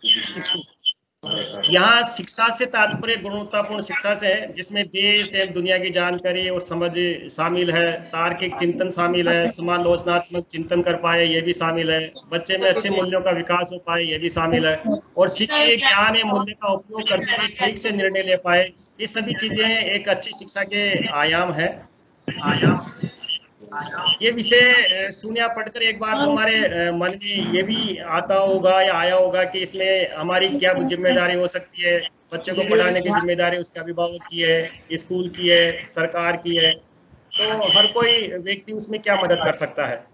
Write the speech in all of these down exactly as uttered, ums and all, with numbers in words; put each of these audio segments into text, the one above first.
यहाँ शिक्षा से तात्पर्य गुणवत्तापूर्ण शिक्षा से है, जिसमें देश एवं दुनिया की जानकारी और समझ शामिल है, तार्किक चिंतन शामिल है, समालोचनात्मक चिंतन कर पाए ये भी शामिल है, बच्चे में अच्छे मूल्यों का विकास हो पाए ये भी शामिल है, और सीखे ज्ञान एवं मूल्य का उपयोग करते हुए ठीक से निर्णय ले पाए, ये सभी चीजें एक अच्छी शिक्षा के आयाम है। ये विषय सुनिया पढ़कर एक बार तुम्हारे मन में ये भी आता होगा या आया होगा कि इसमें हमारी क्या जिम्मेदारी हो सकती है। बच्चों को पढ़ाने की जिम्मेदारी उसके अभिभावक की है, स्कूल की है, सरकार की है, तो हर कोई व्यक्ति उसमें क्या मदद कर सकता है।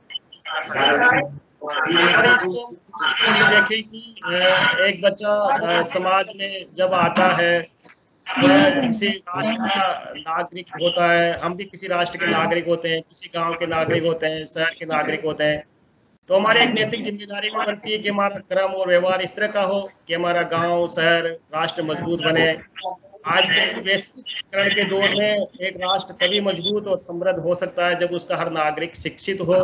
और इसको दूसरी तरह से देखें कि एक बच्चा समाज में जब आता है वह किसी राष्ट्र का नागरिक होता है, हम भी किसी राष्ट्र के नागरिक होते हैं, किसी गांव के नागरिक होते हैं, शहर के नागरिक होते हैं, तो हमारी एक नैतिक जिम्मेदारी भी बनती है कि हमारा क्रम और व्यवहार इस तरह का हो कि हमारा गांव, शहर, राष्ट्र मजबूत बने। आज के इस वैश्वीकरण के दौर में एक राष्ट्र तभी मजबूत और समृद्ध हो सकता है जब उसका हर नागरिक शिक्षित हो,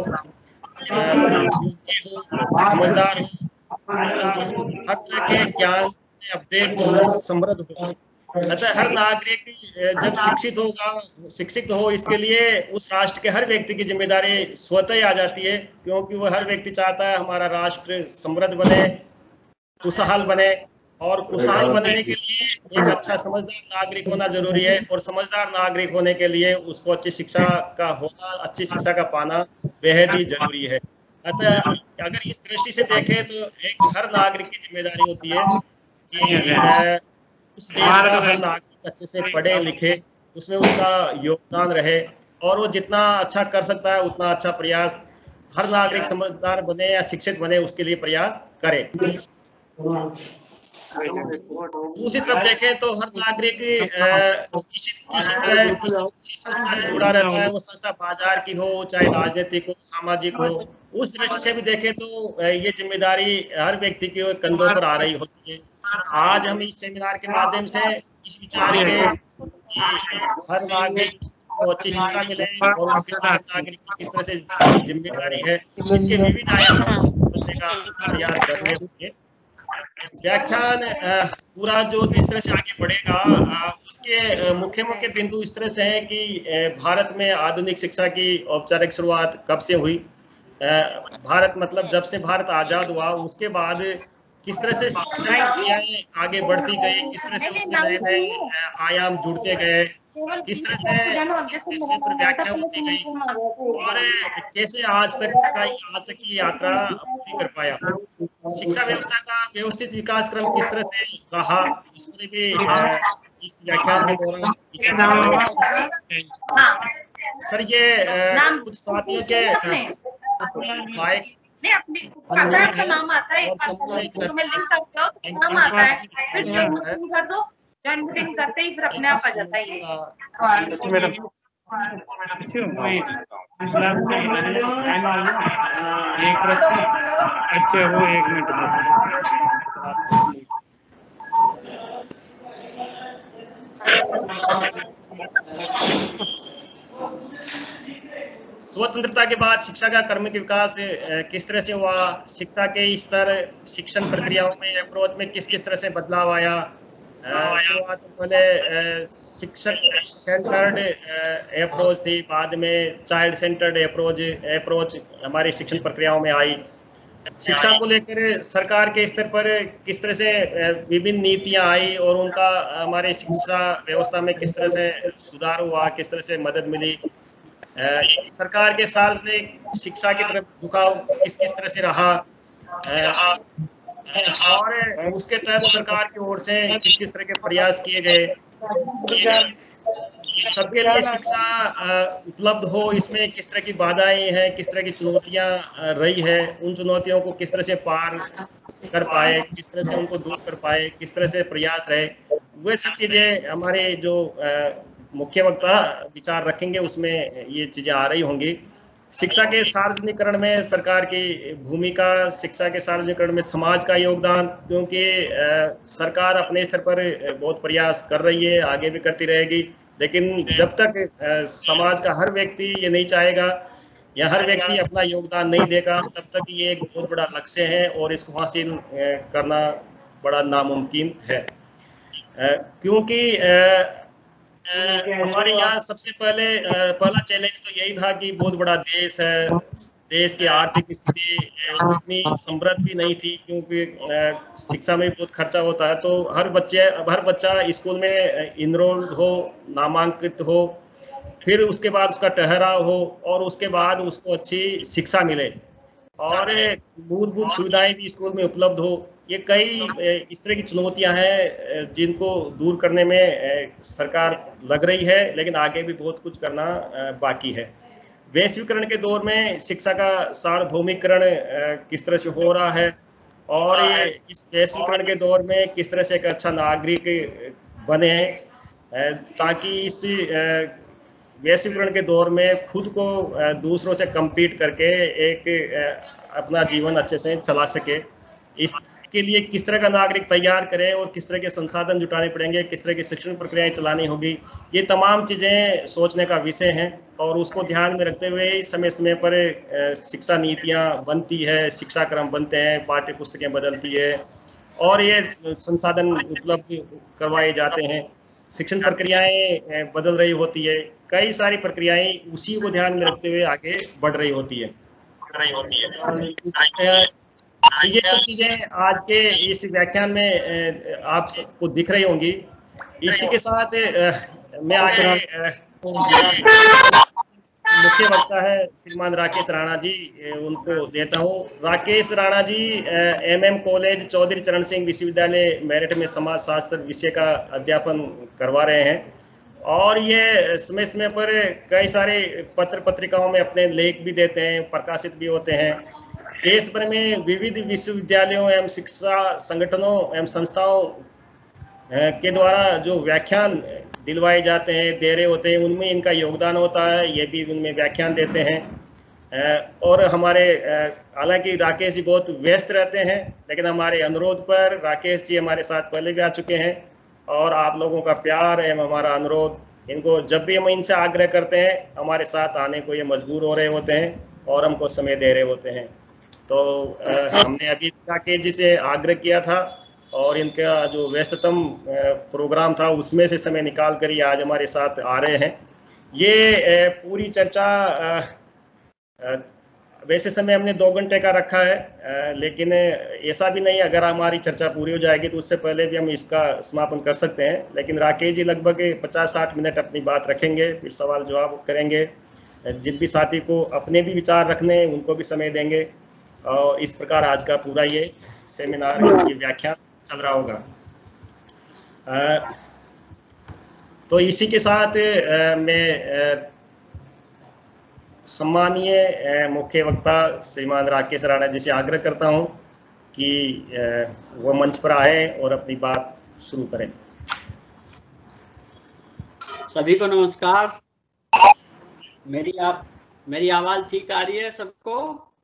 समझदार हो, हर तरह के ज्ञान से अपडेट हो, समृद्ध हो। अतः हर नागरिक जब शिक्षित होगा, शिक्षित हो, इसके लिए उस राष्ट्र के हर व्यक्ति की जिम्मेदारी स्वतः ही आ जाती है, क्योंकि वो हर व्यक्ति चाहता है हमारा राष्ट्र समृद्ध बने, खुशहाल बने, और खुशहाल बनने के लिए एक अच्छा समझदार नागरिक होना जरूरी है, और समझदार नागरिक होने के लिए उसको अच्छी शिक्षा का होना, अच्छी शिक्षा का पाना बेहद ही जरूरी है। अतः अगर इस दृष्टि से देखें तो एक हर नागरिक की जिम्मेदारी होती है कि उस देश का हर नागरिक अच्छे से पढ़े लिखे, उसमें उसका योगदान रहे, और वो जितना अच्छा कर सकता है उतना अच्छा प्रयास हर नागरिक समझदार बने या शिक्षित बने उसके लिए प्रयास करे। दूसरी तरफ देखें तो हर नागरिक किसी किसी तरह किसी संस्था से जुड़ा रहता है, वो संस्था बाजार की हो, चाहे राजनीतिक हो, सामाजिक हो। उस दृष्टि से भी देखें तो ये जिम्मेदारी हर व्यक्ति के कंधों पर आ रही होती है। आज हम इस सेमिनार के माध्यम से इस विचार के कि हर नागरिक को अच्छी शिक्षा मिले और उसके हर नागरिक की किस तरह से जिम्मेदारी है, इसके विविध आयामों को समझने का प्रयास कर रहे होंगे। व्याख्यान पूरा जो जिस तरह से आगे बढ़ेगा उसके मुख्य मुख्य बिंदु इस तरह से हैं कि भारत में आधुनिक शिक्षा की औपचारिक शुरुआत कब से हुई, भारत मतलब जब से भारत आजाद हुआ उसके बाद किस तरह से शिक्षा प्रक्रियाएं आगे बढ़ती गई, किस तरह से उसमें नए नए आयाम जुड़ते गए, किस तरह से किस विषय पर व्याख्या होती गई, और कैसे आज तक का आज तक की यात्रा पूरी कर पाया। शिक्षा व्यवस्था का व्यवस्थित विकास क्रम किस तरह से रहा, उस पर भी इस व्याख्यान के दौरान सर ये कुछ साथियों के माइक अपने का नाम आता है, तुम्हें लिंक करते हो तो नाम आता है, फिर जॉइन मीटिंग कर दो, जॉइन मीटिंग करते ही फिर अपने आप आ जाता है ये। अच्छा वो एक मिनट स्वतंत्रता के बाद शिक्षा का क्रमिक विकास किस तरह से हुआ, शिक्षा के स्तर, शिक्षण प्रक्रियाओं में, अप्रोच में किस किस तरह से बदलाव आया। शुरुआत पहले शिक्षक सेंटर्ड अप्रोच थी, बाद में चाइल्ड सेंटर्ड अप्रोच अप्रोच हमारी शिक्षण प्रक्रियाओं में आई। शिक्षा को लेकर सरकार के स्तर पर किस तरह से विभिन्न नीतियां आई और उनका हमारे शिक्षा व्यवस्था में किस तरह से सुधार हुआ, किस तरह से मदद मिली। सरकार के सार्वजनिक शिक्षा की तरफ झुकाव किस किस तरह से रहा, और उसके तहत सरकार की ओर से किस किस तरह के प्रयास किए गए। सबके लिए शिक्षा उपलब्ध हो, इसमें किस तरह की बाधाएं हैं, किस तरह की चुनौतियां रही है, उन चुनौतियों को किस तरह से पार कर पाए, किस तरह से उनको दूर कर पाए, किस तरह से प्रयास रहे, वे सब चीजें हमारे जो मुख्य वक्ता विचार रखेंगे उसमें ये चीजें आ रही होंगी। शिक्षा के सार्वजनिकरण में सरकार की भूमिका, शिक्षा के सार्वजनिकरण में समाज का योगदान, क्योंकि सरकार अपने स्तर पर बहुत प्रयास कर रही है, आगे भी करती रहेगी, लेकिन जब तक समाज का हर व्यक्ति ये नहीं चाहेगा या हर व्यक्ति अपना योगदान नहीं देगा तब तक ये एक बहुत बड़ा लक्ष्य है और इसको हासिल करना बड़ा नामुमकिन है, क्योंकि हमारे यहाँ सबसे पहले पहला चैलेंज तो यही था कि बहुत बड़ा देश है, देश की आर्थिक स्थिति उतनी समृद्ध भी नहीं थी, क्योंकि शिक्षा में बहुत खर्चा होता है। तो हर बच्चे हर बच्चा स्कूल में इनरोल्ड हो, नामांकित हो, फिर उसके बाद उसका ठहराव हो और उसके बाद उसको अच्छी शिक्षा मिले और मूलभूत सुविधाएं भी स्कूल में उपलब्ध हो। ये कई इस तरह की चुनौतियां हैं जिनको दूर करने में सरकार लग रही है, लेकिन आगे भी बहुत कुछ करना बाकी है। वैश्वीकरण के दौर में शिक्षा का सार्वभौमिकरण किस तरह से हो रहा है और ये इस वैश्वीकरण के दौर में किस तरह से एक अच्छा नागरिक बने, ताकि इस वैश्वीकरण के दौर में खुद को दूसरों से कम्पीट करके एक अपना जीवन अच्छे से चला सके। इसके लिए किस तरह का नागरिक तैयार करें और किस तरह के संसाधन जुटाने पड़ेंगे, किस तरह की शिक्षण प्रक्रियाएं चलानी होगी, ये तमाम चीज़ें सोचने का विषय हैं और उसको ध्यान में रखते हुए समय समय पर शिक्षा नीतियाँ बनती है, शिक्षा क्रम बनते हैं, पाठ्य पुस्तकें बदलती है और ये संसाधन उपलब्ध करवाए जाते हैं, शिक्षण प्रक्रियाएं बदल रही होती है, कई सारी प्रक्रियाएं उसी को ध्यान में रखते हुए आगे बढ़ रही होती है। ये सब चीजें आज के इस व्याख्यान में आप सबको दिख रही होंगी। इसी के साथ मैं आगे मुख्य वक्ता है श्रीमान राकेश राणा जी, उनको देता हूँ। राकेश राणा जी एमएम कॉलेज चौधरी चरण सिंह विश्वविद्यालय मेरठ में समाज शास्त्र विषय का अध्यापन करवा रहे हैं और ये समय समय पर कई सारे पत्र पत्रिकाओं में अपने लेख भी देते हैं, प्रकाशित भी होते हैं। देश भर में विविध विश्वविद्यालयों एवं शिक्षा संगठनों एवं संस्थाओं के द्वारा जो व्याख्यान दिलवाए जाते हैं, दे रहे होते हैं, उनमें इनका योगदान होता है, ये भी उनमें व्याख्यान देते हैं। और हमारे हालांकि राकेश जी बहुत व्यस्त रहते हैं, लेकिन हमारे अनुरोध पर राकेश जी हमारे साथ पहले भी आ चुके हैं और आप लोगों का प्यार एवं हमारा अनुरोध, इनको जब भी हम इनसे आग्रह करते हैं हमारे साथ आने को ये मजबूर हो रहे होते हैं और हमको समय दे रहे होते हैं। तो हमने अभी राकेश जी से आग्रह किया था और इनका जो व्यस्ततम प्रोग्राम था उसमें से समय निकाल कर ही आज हमारे साथ आ रहे हैं। ये पूरी चर्चा वैसे समय हमने दो घंटे का रखा है, लेकिन ऐसा भी नहीं, अगर हमारी चर्चा पूरी हो जाएगी तो उससे पहले भी हम इसका समापन कर सकते हैं। लेकिन राकेश जी लगभग पचास साठ मिनट अपनी बात रखेंगे, फिर सवाल जवाब करेंगे, जिन भी साथी को अपने भी विचार रखने उनको भी समय देंगे और इस प्रकार आज का पूरा ये सेमिनार, ये व्याख्यान चल रहा होगा। आ, तो इसी के साथ आ, मैं सम्मानीय मुख्य वक्ता श्रीमान राकेश राणा जी से आग्रह करता हूं कि वो मंच पर आए और अपनी बात शुरू करें। सभी को नमस्कार। मेरी आप मेरी आवाज ठीक आ रही है सबको?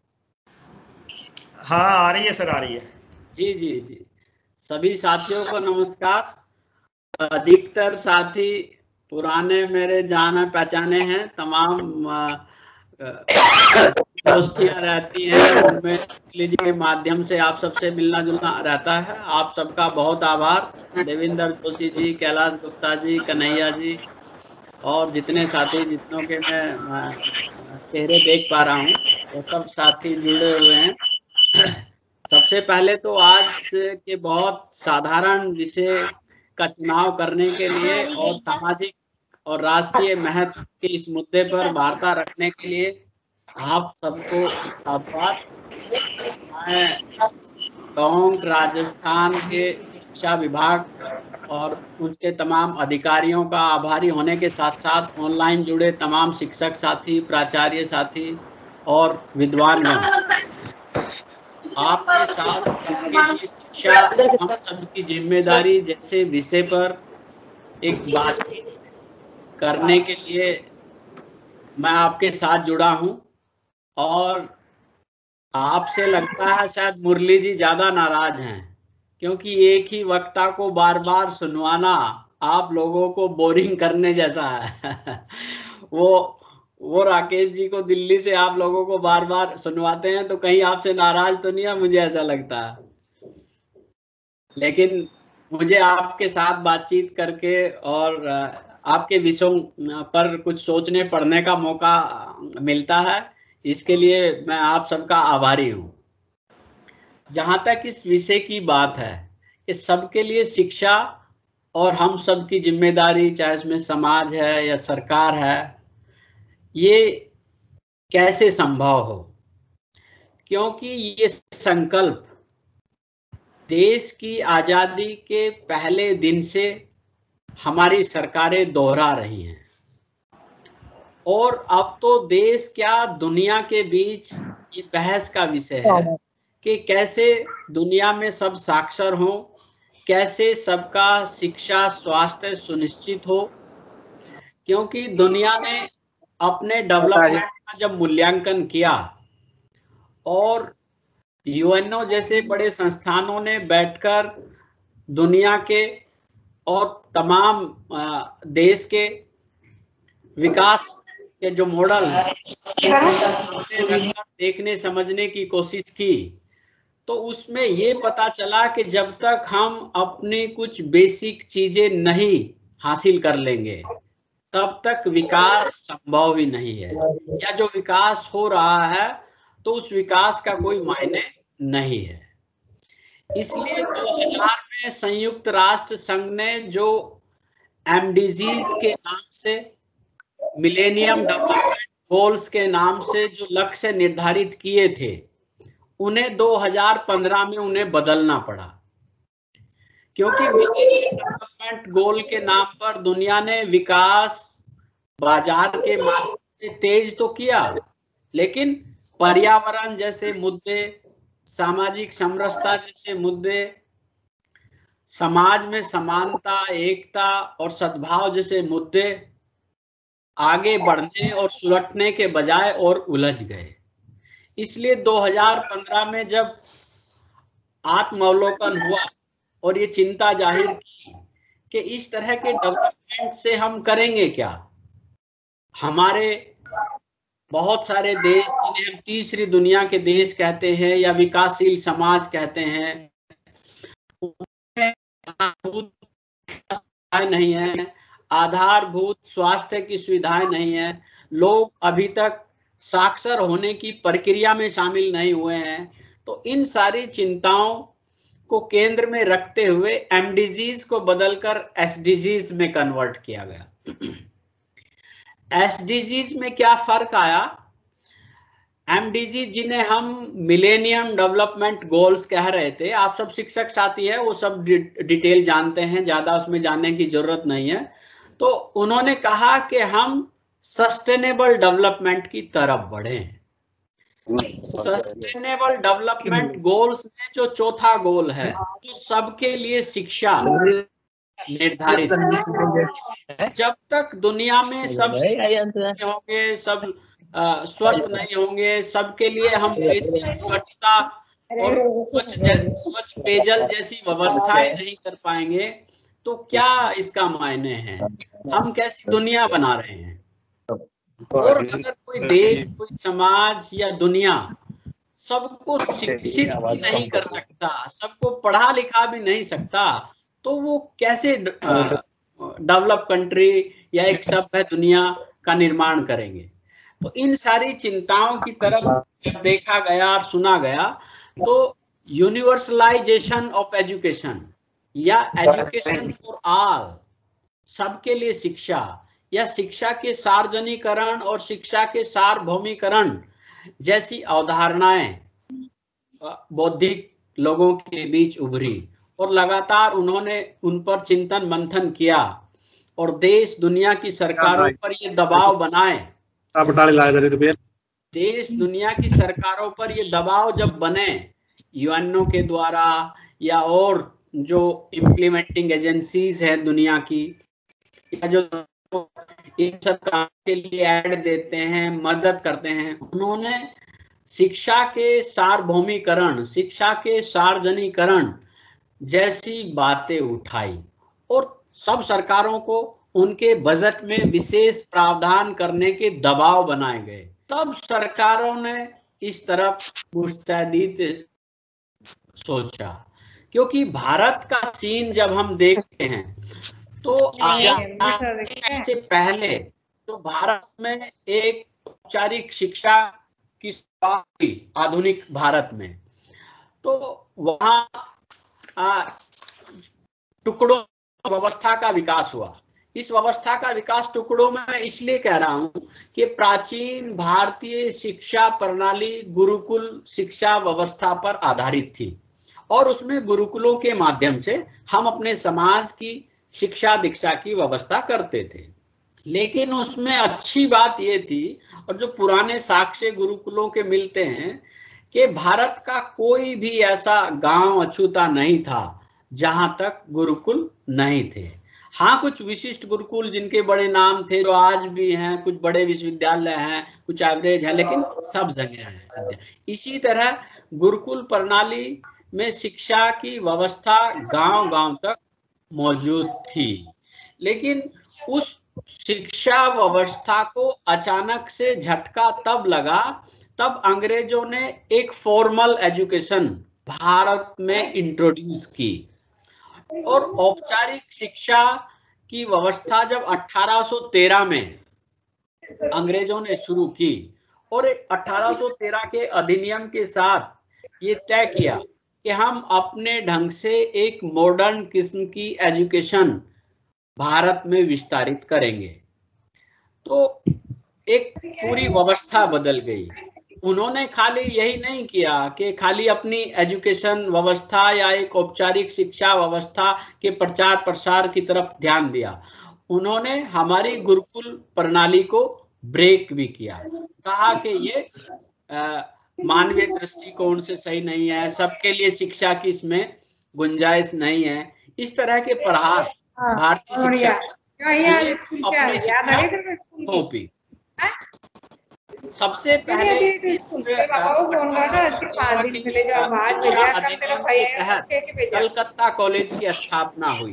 हाँ आ रही है सर, आ रही है। जी जी जी सभी साथियों को नमस्कार। अधिकतर साथी पुराने मेरे जाने पहचाने हैं, तमाम दोस्तियां रहती हैं, उनमें के माध्यम से आप सबसे मिलना जुलना रहता है। आप सबका बहुत आभार। देवेंद्र जोशी जी, कैलाश गुप्ता जी, कन्हैया जी और जितने साथी जितनों के मैं चेहरे देख पा रहा हूँ, वो सब साथी जुड़े हुए हैं। सबसे पहले तो आज के बहुत साधारण विषय का चुनाव करने के लिए और सामाजिक और राष्ट्रीय महत्व के इस मुद्दे पर वार्ता रखने के लिए आप सबको धन्यवाद। मैं टोंक राजस्थान के शिक्षा विभाग और उनके तमाम अधिकारियों का आभारी होने के साथ साथ ऑनलाइन जुड़े तमाम शिक्षक साथी, प्राचार्य साथी और विद्वान आपके साथ सबके लिए शिक्षा हम सबकी जिम्मेदारी जैसे विषय पर एक बातचीत करने के लिए मैं आपके साथ जुड़ा हूं और आपसे लगता है शायद मुरली जी ज्यादा नाराज हैं, क्योंकि एक ही वक्ता को बार बार सुनवाना आप लोगों को बोरिंग करने जैसा है। वो वो राकेश जी को दिल्ली से आप लोगों को बार बार सुनवाते हैं, तो कहीं आपसे नाराज तो नहीं है, मुझे ऐसा लगता है। लेकिन मुझे आपके साथ बातचीत करके और आपके विषयों पर कुछ सोचने पढ़ने का मौका मिलता है, इसके लिए मैं आप सबका आभारी हूँ। जहाँ तक इस विषय की बात है कि सबके लिए शिक्षा और हम सब की जिम्मेदारी, चाहे उसमें समाज है या सरकार है, ये कैसे संभव हो, क्योंकि ये संकल्प देश की आजादी के पहले दिन से हमारी सरकारें दोहरा रही हैं, और अब तो देश क्या दुनिया के बीच ये बहस का विषय है कि कैसे दुनिया में सब साक्षर हों, कैसे सबका शिक्षा स्वास्थ्य सुनिश्चित हो, क्योंकि दुनिया ने अपने डेवलपमेंट का जब मूल्यांकन किया और यूएनओ जैसे बड़े संस्थानों ने बैठकर दुनिया के और तमाम देश के विकास के जो मॉडल देखने समझने की कोशिश की, तो उसमें ये पता चला कि जब तक हम अपनी कुछ बेसिक चीजें नहीं हासिल कर लेंगे तब तक विकास संभव ही नहीं है, या जो विकास हो रहा है तो उस विकास का कोई मायने नहीं है। इसलिए दो हज़ार में संयुक्त राष्ट्र संघ ने जो एमडीजीज के नाम से, मिलेनियम डेवलपमेंट गोल्स के नाम से जो लक्ष्य निर्धारित किए थे, उन्हें दो हज़ार पंद्रह में उन्हें बदलना पड़ा, क्योंकि मिलेनियम डेवलपमेंट गोल के नाम पर दुनिया ने विकास बाजार के माध्यम से तेज तो किया, लेकिन पर्यावरण जैसे मुद्दे, सामाजिक समरसता जैसे मुद्दे, समाज में समानता, एकता और सद्भाव जैसे मुद्दे आगे बढ़ने और सुलटने के बजाय और उलझ गए। इसलिए दो हज़ार पंद्रह में जब आत्मावलोकन हुआ और ये चिंता जाहिर की कि इस तरह के डेवलपमेंट से हम करेंगे क्या। हमारे बहुत सारे देश जिन्हें हम तीसरी दुनिया के देश कहते हैं या विकासशील समाज कहते हैं, नहीं है, आधारभूत स्वास्थ्य की सुविधाएं नहीं है, लोग अभी तक साक्षर होने की प्रक्रिया में शामिल नहीं हुए हैं। तो इन सारी चिंताओं को केंद्र में रखते हुए एमडीजीज को बदलकर एसडीजीज में कन्वर्ट किया गया। एसडीजीज में क्या फर्क आया? एमडीजी जिन्हें हम मिलेनियम डेवलपमेंट गोल्स कह रहे थे, आप सब शिक्षक साथी है, वो सब डिटेल जानते हैं, ज्यादा उसमें जानने की जरूरत नहीं है। तो उन्होंने कहा कि हम सस्टेनेबल डेवलपमेंट की तरफ बढ़े। सस्टेनेबल डेवलपमेंट गोल्स में जो चौथा गोल है, तो सबके लिए शिक्षा निर्धारित है। जब तक दुनिया में सब होंगे, सब स्वस्थ नहीं होंगे, सबके लिए हम बेसिक स्वच्छता और स्वच्छ स्वच्छ पेयजल जैसी व्यवस्थाएं नहीं कर पाएंगे, तो क्या इसका मायने है? हम कैसी दुनिया बना रहे हैं? और अगर कोई देश, कोई समाज या दुनिया सबको शिक्षित भी नहीं कर सकता, सबको पढ़ा लिखा भी नहीं सकता, तो वो कैसे डेवलप कंट्री या एक सभ्य दुनिया का निर्माण करेंगे? तो इन सारी चिंताओं की तरफ जब देखा गया और सुना गया, तो यूनिवर्सलाइजेशन ऑफ एजुकेशन या एजुकेशन फॉर ऑल, सबके लिए शिक्षा, या शिक्षा के सार्वजनिकरण और शिक्षा के सार्वभौमिकरण जैसी अवधारणाएं बौद्धिक लोगों के बीच उभरी, और लगातार उन्होंने उन पर चिंतन मंथन किया, और देश दुनिया की सरकारों पर ये दबाव बनाए, देश दुनिया की सरकारों पर ये दबाव जब बने यूएनओ के द्वारा या और जो इम्प्लीमेंटिंग एजेंसीज है दुनिया की, या जो इन सब काम के लिए ऐड देते हैं, मदद करते हैं, उन्होंने शिक्षा के सार्वभौमिकरण, शिक्षा के सार्वजनिकरण जैसी बातें उठाई, और सब सरकारों को उनके बजट में विशेष प्रावधान करने के दबाव बनाए गए। तब सरकारों ने इस तरफ मुस्तैदी सोचा क्योंकि भारत का सीन जब हम देखते हैं तो आजादी से पहले तो भारत में एक औपचारिक शिक्षा की शुरुआत हुई आधुनिक भारत में, तो वहाँ टुकड़ों व्यवस्था का विकास हुआ। इस व्यवस्था का विकास टुकड़ों में मैं इसलिए कह रहा हूं कि प्राचीन भारतीय शिक्षा प्रणाली गुरुकुल शिक्षा व्यवस्था पर आधारित थी और उसमें गुरुकुलों के माध्यम से हम अपने समाज की शिक्षा दीक्षा की व्यवस्था करते थे। लेकिन उसमें अच्छी बात यह थी, और जो पुराने साक्ष्य गुरुकुलों के मिलते हैं, कि भारत का कोई भी ऐसा गांव अछूता नहीं था जहां तक गुरुकुल नहीं थे। हाँ, कुछ विशिष्ट गुरुकुल जिनके बड़े नाम थे जो आज भी हैं, कुछ बड़े विश्वविद्यालय हैं, कुछ एवरेज है, लेकिन सब जगह है। इसी तरह गुरुकुल प्रणाली में शिक्षा की व्यवस्था गांव-गांव तक मौजूद थी। लेकिन उस शिक्षा व्यवस्था को अचानक से झटका तब लगा तब अंग्रेजों ने एक फॉर्मल एजुकेशन भारत में इंट्रोड्यूस की, और औपचारिक शिक्षा की व्यवस्था जब अठारह सौ तेरह में अंग्रेजों ने शुरू की, और अठारह सौ तेरह के अधिनियम के साथ ये तय किया कि हम अपने ढंग से एक मॉडर्न किस्म की एजुकेशन भारत में विस्तारित करेंगे, तो एक पूरी व्यवस्था बदल गई। उन्होंने खाली यही नहीं किया कि खाली अपनी एजुकेशन व्यवस्था या एक औपचारिक शिक्षा व्यवस्था के प्रचार प्रसार की तरफ ध्यान दिया, उन्होंने हमारी गुरुकुल प्रणाली को ब्रेक भी किया। कहा कि ये मानवीय दृष्टिकोण से सही नहीं है, सबके लिए शिक्षा की इसमें गुंजाइश नहीं है। इस तरह के प्रहार भारतीय शिक्षा अपनी शिक्षा थोपी। सबसे पहले इस शिक्षा अधिनियम के तहत कलकत्ता कॉलेज की स्थापना हुई।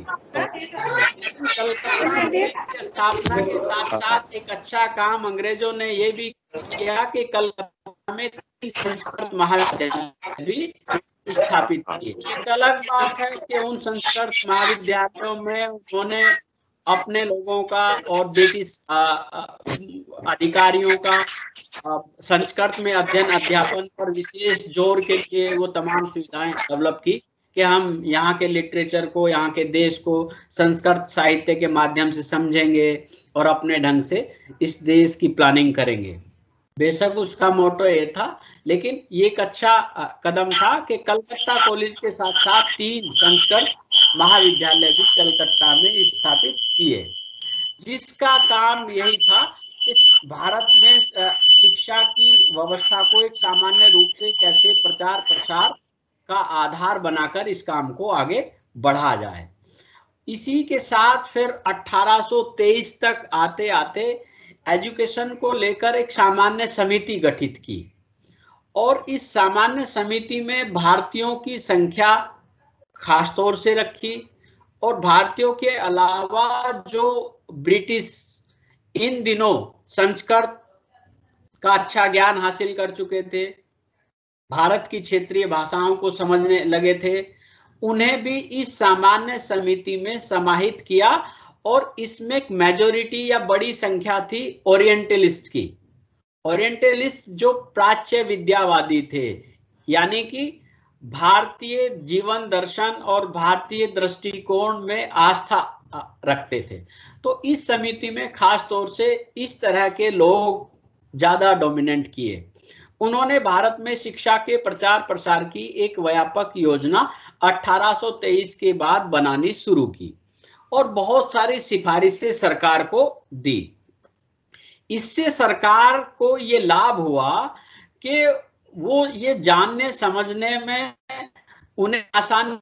कलकत्ता कॉलेज की स्थापना के साथ साथ एक अच्छा काम अंग्रेजों ने ये भी किया कि कलकत्ता में संस्कृत महाविद्यालय भी स्थापित किए। एक अलग बात है कि उन संस्कृत महाविद्यालयों में उन्होंने अपने लोगों का और ब्रिटिश अधिकारियों का संस्कृत में अध्ययन अध्यापन पर विशेष जोर के लिए वो तमाम सुविधाएं डेवलप की कि हम यहाँ के लिटरेचर को, यहाँ के देश को संस्कृत साहित्य के माध्यम से समझेंगे और अपने ढंग से इस देश की प्लानिंग करेंगे। बेशक उसका मोटो ये था, लेकिन ये एक अच्छा कदम था कि कलकत्ता कॉलेज के साथ साथ तीन संस्कृत महाविद्यालय भी कलकत्ता में स्थापित किए, जिसका काम यही था कि भारत में शिक्षा की व्यवस्था को एक सामान्य रूप से कैसे प्रचार प्रसार का आधार बनाकर इस काम को आगे बढ़ा जाए। इसी के साथ फिर अठारह सौ तेईस तक आते आते एजुकेशन को लेकर एक सामान्य समिति गठित की, और इस सामान्य समिति में भारतीयों की संख्या खास तौर से रखी, और भारतीयों के अलावा जो ब्रिटिश इन दिनों संस्कृत का अच्छा ज्ञान हासिल कर चुके थे, भारत की क्षेत्रीय भाषाओं को समझने लगे थे, उन्हें भी इस सामान्य समिति में समाहित किया। और इसमें एक मेजोरिटी या बड़ी संख्या थी ओरिएंटलिस्ट की। ओरिएंटलिस्ट जो प्राच्य विद्यावादी थे, यानी कि भारतीय जीवन दर्शन और भारतीय दृष्टिकोण में आस्था रखते थे। तो इस समिति में खास तौर से इस तरह के लोग ज्यादा डोमिनेंट किए। उन्होंने भारत में शिक्षा के प्रचार प्रसार की एक व्यापक योजना अठारह सौ तेईस के बाद बनानी शुरू की और बहुत सारी सिफारिशें सरकार को दी। इससे सरकार को ये लाभ हुआ कि वो ये जानने समझने में उन्हें आसान,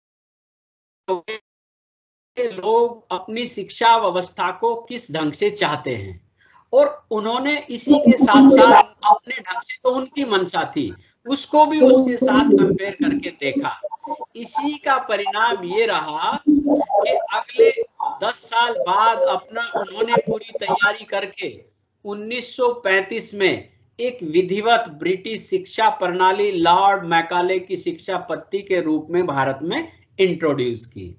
लोग अपनी शिक्षा व्यवस्था को किस ढंग से चाहते हैं, और उन्होंने इसी के साथ साथ अपने ढंग से तो उनकी मंशा थी उसको भी उसके साथ कंपेयर करके देखा। इसी का परिणाम ये रहा कि अगले दस साल बाद अपना उन्होंने पूरी तैयारी करके उन्नीस सौ पैंतीस में एक विधिवत ब्रिटिश शिक्षा प्रणाली लॉर्ड मैकाले की शिक्षा पद्धति के रूप में भारत में इंट्रोड्यूस की।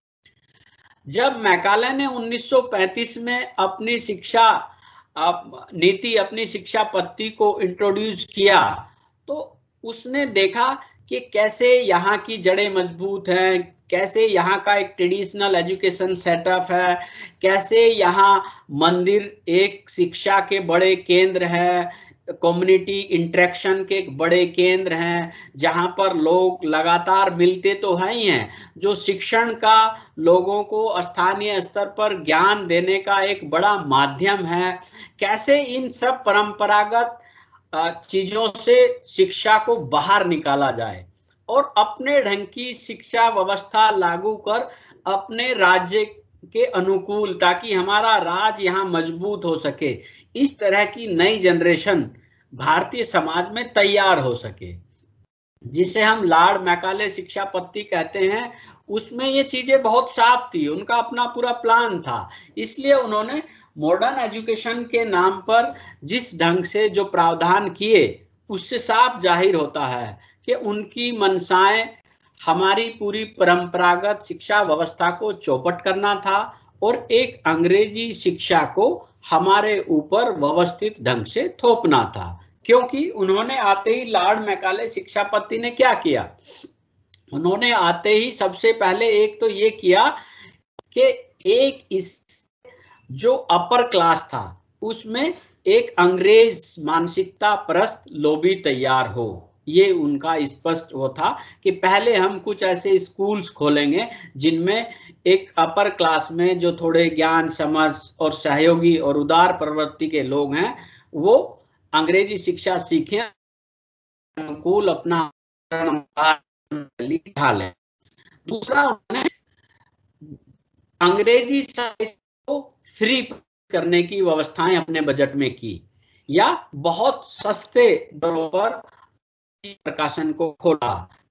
जब मैकाले ने उन्नीस सौ पैंतीस में अपनी शिक्षा नीति, अपनी शिक्षा पद्धति को इंट्रोड्यूस किया, तो उसने देखा कि कैसे यहाँ की जड़ें मजबूत हैं, कैसे यहाँ का एक ट्रेडिशनल एजुकेशन सेटअप है, कैसे यहाँ मंदिर एक शिक्षा के बड़े केंद्र है, कम्युनिटी इंटरेक्शन के एक बड़े केंद्र हैं, जहाँ पर लोग लगातार मिलते तो हैं ही हैं, जो शिक्षण का लोगों को स्थानीय स्तर पर ज्ञान देने का एक बड़ा माध्यम है। कैसे इन सब परंपरागत चीजों से शिक्षा को बाहर निकाला जाए और अपने ढंग की शिक्षा व्यवस्था लागू कर अपने राज्य के अनुकूल, ताकि हमारा राज्य यहाँ मजबूत हो सके, इस तरह की नई जनरेशन भारतीय समाज में तैयार हो सके, जिसे हम लॉर्ड मैकाले शिक्षा पद्धति कहते हैं। उसमें ये चीजें बहुत साफ थी, उनका अपना पूरा प्लान था। इसलिए उन्होंने मॉडर्न एजुकेशन के नाम पर जिस ढंग से जो प्रावधान किए, उससे साफ जाहिर होता है कि उनकी मंशाएं हमारी पूरी परंपरागत शिक्षा व्यवस्था को चौपट करना था और एक अंग्रेजी शिक्षा को हमारे ऊपर व्यवस्थित ढंग से थोपना था। क्योंकि उन्होंने आते ही लॉर्ड मैकाले शिक्षा पद्धति ने क्या किया, उन्होंने आते ही सबसे पहले एक तो ये किया कि एक इस जो अपर क्लास था उसमें एक अंग्रेज मानसिकता परस्त लॉबी तैयार हो। ये उनका स्पष्ट वो था कि पहले हम कुछ ऐसे स्कूल्स खोलेंगे जिनमें एक अपर क्लास में जो थोड़े ज्ञान समझ और सहयोगी और उदार प्रवृत्ति के लोग हैं, वो अंग्रेजी शिक्षा सीखें, अनुकूल अपना ढालें। दूसरा, उन्होंने अंग्रेजी साहित्य को फ्री करने की व्यवस्थाएं अपने बजट में की, या बहुत सस्ते दरों पर प्रकाशन को खोला।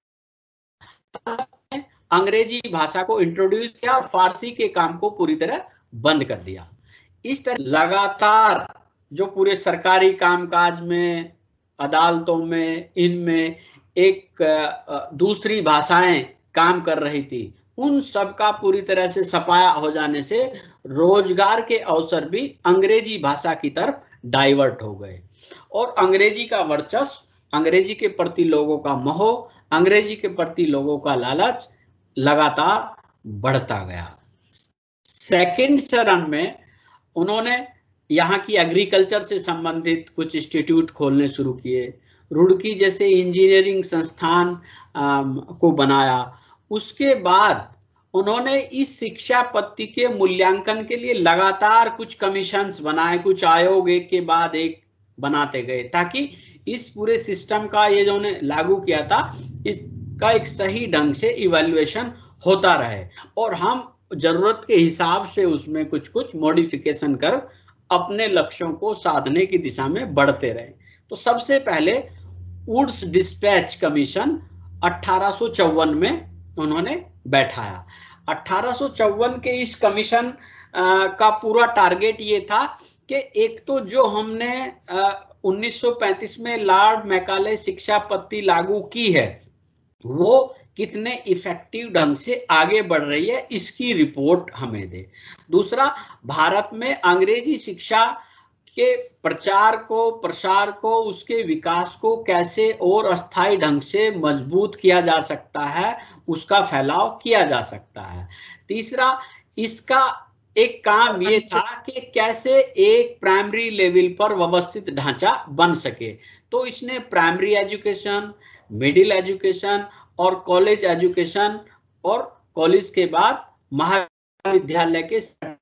अंग्रेजी भाषा को इंट्रोड्यूस किया और फारसी के काम को पूरी तरह बंद कर दिया। इस तरह लगातार जो पूरे सरकारी कामकाज में, अदालतों में, इनमें एक दूसरी भाषाएं काम कर रही थी, उन सब का पूरी तरह से सफाया हो जाने से रोजगार के अवसर भी अंग्रेजी भाषा की तरफ डाइवर्ट हो गए और अंग्रेजी का वर्चस्व, अंग्रेजी के प्रति लोगों का मोह, अंग्रेजी के प्रति लोगों का लालच लगातार बढ़ता गया। सेकंड चरण में उन्होंने यहाँ की एग्रीकल्चर से संबंधित कुछ इंस्टीट्यूट खोलने शुरू किए, रुड़की जैसे इंजीनियरिंग संस्थान को बनाया। उसके बाद उन्होंने इस शिक्षा पद्धति के मूल्यांकन के लिए लगातार कुछ कमीशंस बनाए, कुछ आयोग एक के बाद एक बनाते गए, ताकि इस पूरे सिस्टम का ये जो उन्होंने लागू किया था, इसका एक सही ढंग से इवैल्यूएशन होता रहे और हम जरूरत के हिसाब से उसमें कुछ कुछ मॉडिफिकेशन कर अपने लक्ष्यों को साधने की दिशा में बढ़ते रहे। तो सबसे पहले वुड्स डिस्पैच कमीशन अठारह सौ चौवन में उन्होंने बैठाया। अठारह सौ चौवन के इस कमीशन का पूरा टारगेट ये था कि एक तो जो हमने उन्नीस सौ पैंतीस में लॉर्ड मैकाले शिक्षा पद्धति लागू की है, वो कितने इफेक्टिव ढंग से आगे बढ़ रही है, इसकी रिपोर्ट हमें दे। दूसरा, भारत में अंग्रेजी शिक्षा के प्रचार को, प्रसार को, उसके विकास को कैसे और अस्थायी ढंग से मजबूत किया जा सकता है, उसका फैलाव किया जा सकता है। तीसरा, इसका एक काम ये था कि कैसे एक प्राइमरी लेवल पर व्यवस्थित ढांचा बन सके। तो इसने प्राइमरी एजुकेशन, मिडिल एजुकेशन और कॉलेज एजुकेशन और कॉलेज के बाद महाविद्यालय के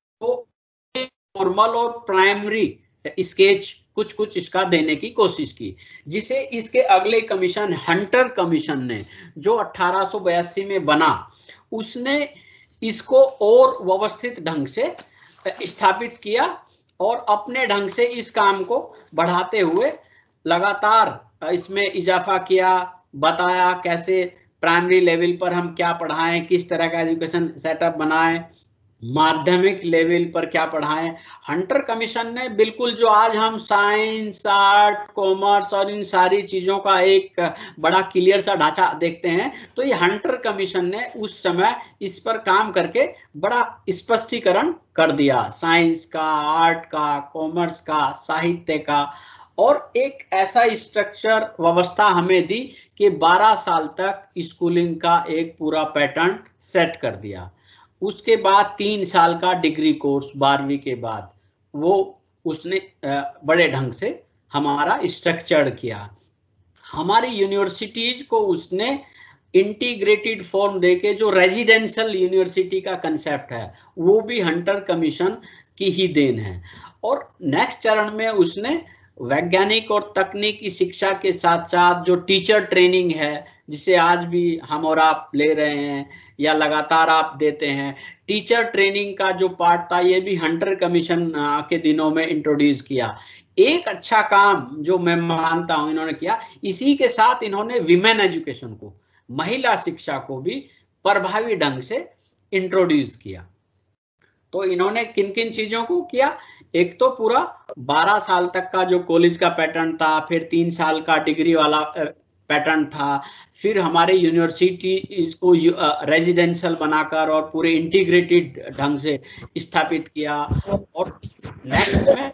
फॉर्मल और प्राइमरी स्केच कुछ कुछ इसका देने की कोशिश की, जिसे इसके अगले कमीशन हंटर कमीशन ने जो अठारह सौ बयासी में बना, उसने इसको और व्यवस्थित ढंग से स्थापित किया और अपने ढंग से इस काम को बढ़ाते हुए लगातार इसमें इजाफा किया, बताया कैसे प्राइमरी लेवल पर हम क्या पढ़ाएं, किस तरह का एजुकेशन सेटअप बनाएं, माध्यमिक लेवल पर क्या पढ़ाएं। हंटर कमीशन ने बिल्कुल जो आज हम साइंस, आर्ट, कॉमर्स और इन सारी चीजों का एक बड़ा क्लियर सा ढांचा देखते हैं, तो ये हंटर कमीशन ने उस समय इस पर काम करके बड़ा स्पष्टीकरण कर दिया, साइंस का, आर्ट का, कॉमर्स का, साहित्य का, और एक ऐसा स्ट्रक्चर व्यवस्था हमें दी कि बारह साल तक स्कूलिंग का एक पूरा पैटर्न सेट कर दिया। उसके बाद तीन साल का डिग्री कोर्स बारहवीं के बाद वो उसने बड़े ढंग से हमारा स्ट्रक्चर्ड किया। हमारी यूनिवर्सिटीज को उसने इंटीग्रेटेड फॉर्म देके, जो रेजिडेंशियल यूनिवर्सिटी का कंसेप्ट है वो भी हंटर कमीशन की ही देन है। और नेक्स्ट चरण में उसने वैज्ञानिक और तकनीकी शिक्षा के साथ साथ जो टीचर ट्रेनिंग है, जिसे आज भी हम और आप ले रहे हैं या लगातार आप देते हैं, टीचर ट्रेनिंग का जो पार्ट था ये भी हंटर कमीशन के दिनों में इंट्रोड्यूस किया। एक अच्छा काम जो मैं मानता हूं इन्होंने किया, इसी के साथ इन्होंने विमेन एजुकेशन को, महिला शिक्षा को भी प्रभावी ढंग से इंट्रोड्यूस किया। तो इन्होंने किन किन चीजों को किया, एक तो पूरा बारह साल तक का जो कॉलेज का पैटर्न था, फिर तीन साल का डिग्री वाला पैटर्न था, फिर हमारे यूनिवर्सिटी इसको रेजिडेंशियल बनाकर और पूरे इंटीग्रेटेड ढंग से स्थापित किया। और नेक्स्ट में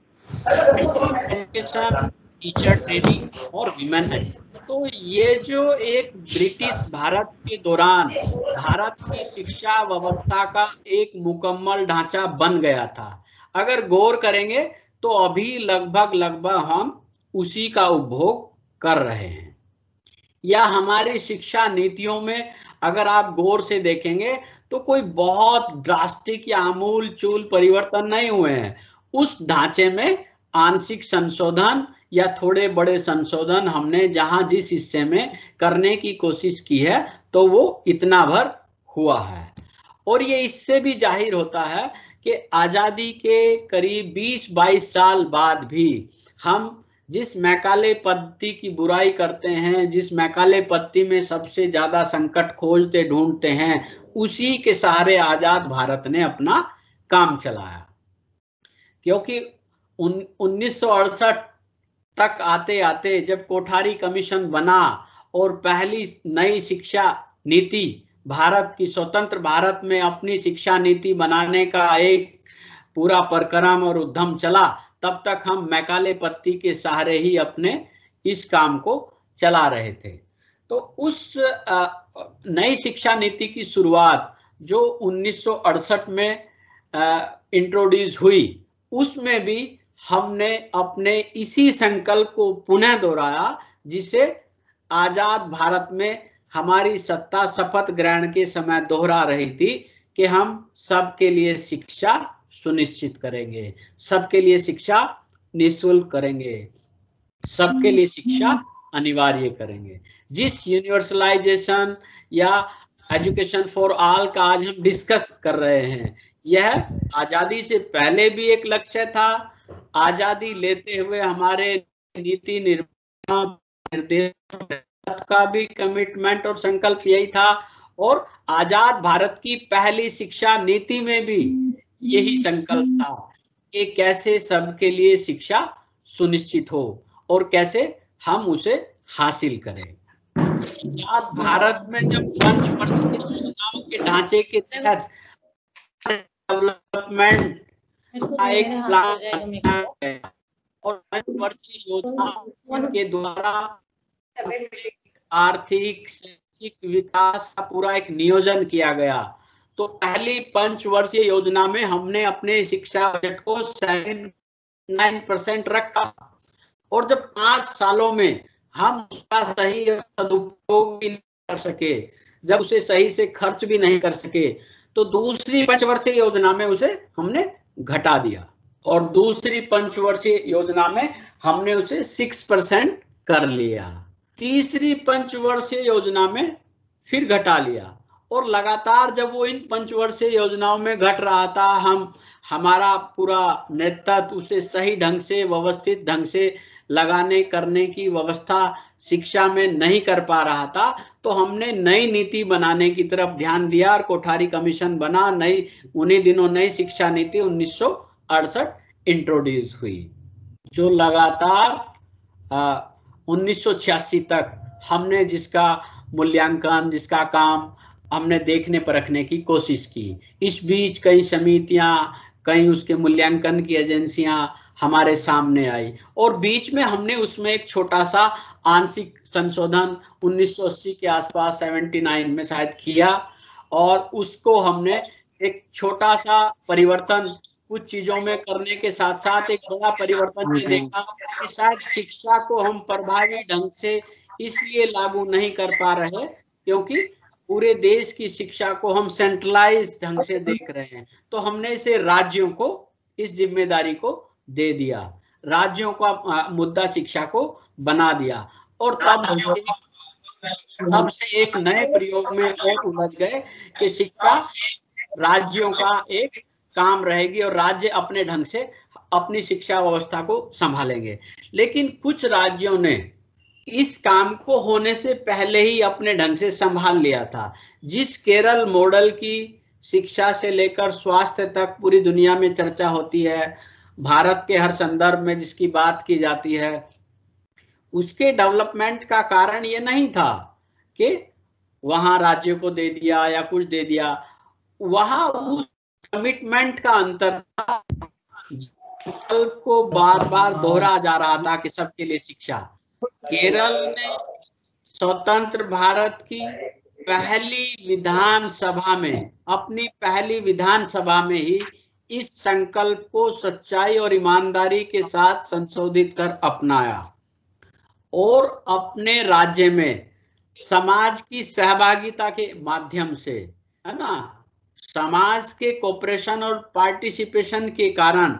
एजुकेशन, टीचर ट्रेनिंग और विमेन। तो ये जो एक ब्रिटिश भारत के दौरान भारत की शिक्षा व्यवस्था का एक मुकम्मल ढांचा बन गया था, अगर गौर करेंगे तो अभी लगभग लगभग हम उसी का उपभोग कर रहे हैं। या हमारी शिक्षा नीतियों में अगर आप गौर से देखेंगे तो कोई बहुत ड्रास्टिक या आमूल चूल परिवर्तन नहीं हुए हैं। उस ढांचे में आंशिक संशोधन या थोड़े बड़े संशोधन हमने जहां जिस हिस्से में करने की कोशिश की है तो वो इतना भर हुआ है। और ये इससे भी जाहिर होता है कि आजादी के करीब बीस बाईस साल बाद भी हम जिस मैकाले पद्धति की बुराई करते हैं, जिस मैकाले पद्धति में सबसे ज्यादा संकट खोजते ढूंढते हैं, उसी के सहारे आजाद भारत ने अपना काम चलाया। क्योंकि उन्नीस सौ अड़सठ तक आते आते जब कोठारी कमीशन बना और पहली नई शिक्षा नीति भारत की, स्वतंत्र भारत में अपनी शिक्षा नीति बनाने का एक पूरा परिक्रम और उद्यम चला, तब तक हम मैकाले पद्धति के सहारे ही अपने इस काम को चला रहे थे। तो उस नई शिक्षा नीति की शुरुआत जो उन्नीस सौ अड़सठ में इंट्रोड्यूस हुई, उसमें भी हमने अपने इसी संकल्प को पुनः दोहराया, जिसे आजाद भारत में हमारी सत्ता शपथ ग्रहण के समय दोहरा रही थी कि हम सबके लिए शिक्षा सुनिश्चित करेंगे, सबके लिए शिक्षा निःशुल्क करेंगे, सबके लिए शिक्षा अनिवार्य करेंगे। जिस यूनिवर्सलाइजेशन या एजुकेशन फॉर ऑल का आज हम डिस्कस कर रहे हैं, यह आजादी से पहले भी एक लक्ष्य था। आजादी लेते हुए हमारे नीति निर्देश का भी कमिटमेंट और संकल्प यही था, और आजाद भारत की पहली शिक्षा नीति में भी यही संकल्प था कि कैसे सबके लिए शिक्षा सुनिश्चित हो और कैसे हम उसे हासिल करें। आजाद भारत में जब पंचवर्षीय योजनाओं के ढांचे के तहत डेवलपमेंट का एक प्लान बनाया गया और पंचवर्षीय योजनाओं के द्वारा आर्थिक शैक्षिक विकास का पूरा एक नियोजन किया गया, तो पहली पंचवर्षीय योजना में हमने अपने शिक्षा बजट को उन्यासी परसेंट रखा, और जब पांच सालों में हम उसका सही सदुपयोग भी नहीं कर सके, जब उसे सही से खर्च भी नहीं कर सके, तो दूसरी पंचवर्षीय योजना में उसे हमने घटा दिया, और दूसरी पंचवर्षीय योजना में हमने उसे सिक्स परसेंट कर लिया। तीसरी पंचवर्षीय योजना में फिर घटा लिया, और लगातार जब वो इन पंचवर्षीय योजनाओं में घट रहा था, हम हमारा पूरा नेतृत्व उसे सही ढंग से, व्यवस्थित ढंग से लगाने करने की व्यवस्था शिक्षा में नहीं कर पा रहा था, तो हमने नई नीति बनाने की तरफ ध्यान दिया और कोठारी कमीशन बना। नई उन्हीं दिनों नई शिक्षा नीति उन्नीस सौ अड़सठ इंट्रोड्यूस हुई, जो लगातार उन्नीस सौ छियासी तक हमने जिसका मूल्यांकन, जिसका काम हमने देखने परखने की कोशिश की। इस बीच कई समितियां, कई उसके मूल्यांकन की एजेंसियां हमारे सामने आई, और बीच में हमने उसमें एक छोटा सा आंशिक संशोधन उन्नीस सौ अस्सी के आसपास उन्यासी में शायद किया, और उसको हमने एक छोटा सा परिवर्तन कुछ चीजों में करने के साथ साथ एक बड़ा परिवर्तन ये देखा कि शायद शिक्षा को हम प्रभावी ढंग से इसलिए लागू नहीं कर पा रहे क्योंकि पूरे देश की शिक्षा को हम सेंट्रलाइज ढंग से देख रहे हैं। तो हमने इसे राज्यों को इस जिम्मेदारी को दे दिया, राज्यों का मुद्दा शिक्षा को बना दिया, और तब से एक, तब से एक नए प्रयोग में और उलझ गए कि शिक्षा राज्यों का एक काम रहेगी और राज्य अपने ढंग से अपनी शिक्षा व्यवस्था को संभालेंगे। लेकिन कुछ राज्यों ने इस काम को होने से पहले ही अपने ढंग से संभाल लिया था। जिस केरल मॉडल की शिक्षा से लेकर स्वास्थ्य तक पूरी दुनिया में चर्चा होती है, भारत के हर संदर्भ में जिसकी बात की जाती है, उसके डेवलपमेंट का कारण ये नहीं था कि वहां राज्यों को दे दिया या कुछ दे दिया, वहां उस कमिटमेंट का अंतर था को बार बार दोहरा जा रहा था कि सबके लिए शिक्षा। केरल ने स्वतंत्र भारत की पहली विधानसभा में, अपनी पहली विधानसभा में ही इस संकल्प को सच्चाई और ईमानदारी के साथ संशोधित कर अपनाया, और अपने राज्य में समाज की सहभागिता के माध्यम से, है ना, समाज के कोऑपरेशन और पार्टिसिपेशन के कारण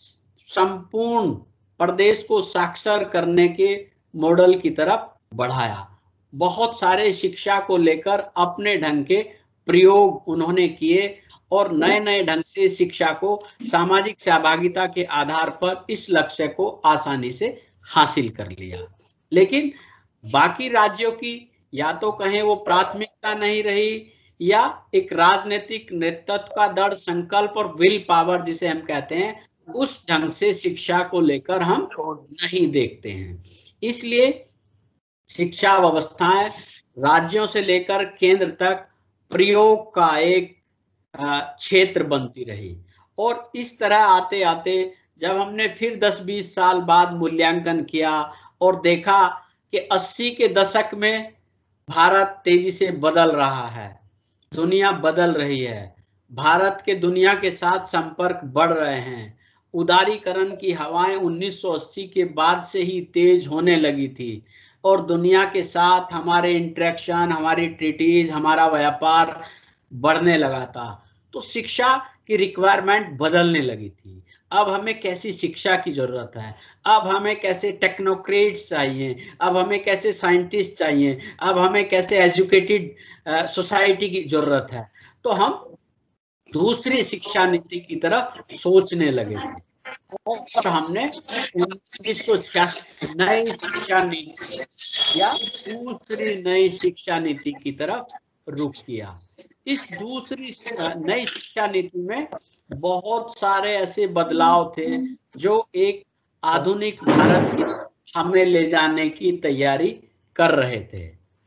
संपूर्ण प्रदेश को साक्षर करने के मॉडल की तरफ बढ़ाया। बहुत सारे शिक्षा को लेकर अपने ढंग के प्रयोग उन्होंने किए और नए नए ढंग से शिक्षा को सामाजिक सहभागिता के आधार पर इस लक्ष्य को आसानी से हासिल कर लिया। लेकिन बाकी राज्यों की या तो कहें वो प्राथमिकता नहीं रही, या एक राजनीतिक नेतृत्व का दृढ़ संकल्प और विल पावर जिसे हम कहते हैं, उस ढंग से शिक्षा को लेकर हम नहीं देखते हैं। इसलिए शिक्षा व्यवस्थाएं राज्यों से लेकर केंद्र तक प्रयोग का एक क्षेत्र बनती रही, और इस तरह आते आते जब हमने फिर दस बीस साल बाद मूल्यांकन किया और देखा कि अस्सी के दशक में भारत तेजी से बदल रहा है, दुनिया बदल रही है, भारत के दुनिया के साथ संपर्क बढ़ रहे हैं, उदारीकरण की हवाएं उन्नीस सौ अस्सी के बाद से ही तेज होने लगी थी, और दुनिया के साथ हमारे इंटरेक्शन, हमारी ट्रीटीज, हमारा व्यापार बढ़ने लगा था। तो शिक्षा की रिक्वायरमेंट बदलने लगी थी। अब हमें कैसी शिक्षा की जरूरत है, अब हमें कैसे टेक्नोक्रेट्स चाहिए, अब हमें कैसे साइंटिस्ट चाहिए, अब हमें कैसे एजुकेटेड सोसाइटी की जरूरत है। तो हम दूसरी शिक्षा नीति की तरफ सोचने लगे थे, और हमने उन्नीस सौ छियासी नई शिक्षा नीति या दूसरी नई शिक्षा नीति की तरफ रुख किया। इस दूसरी नई शिक्षा नीति में बहुत सारे ऐसे बदलाव थे जो एक आधुनिक भारत की हमें ले जाने की तैयारी कर रहे थे।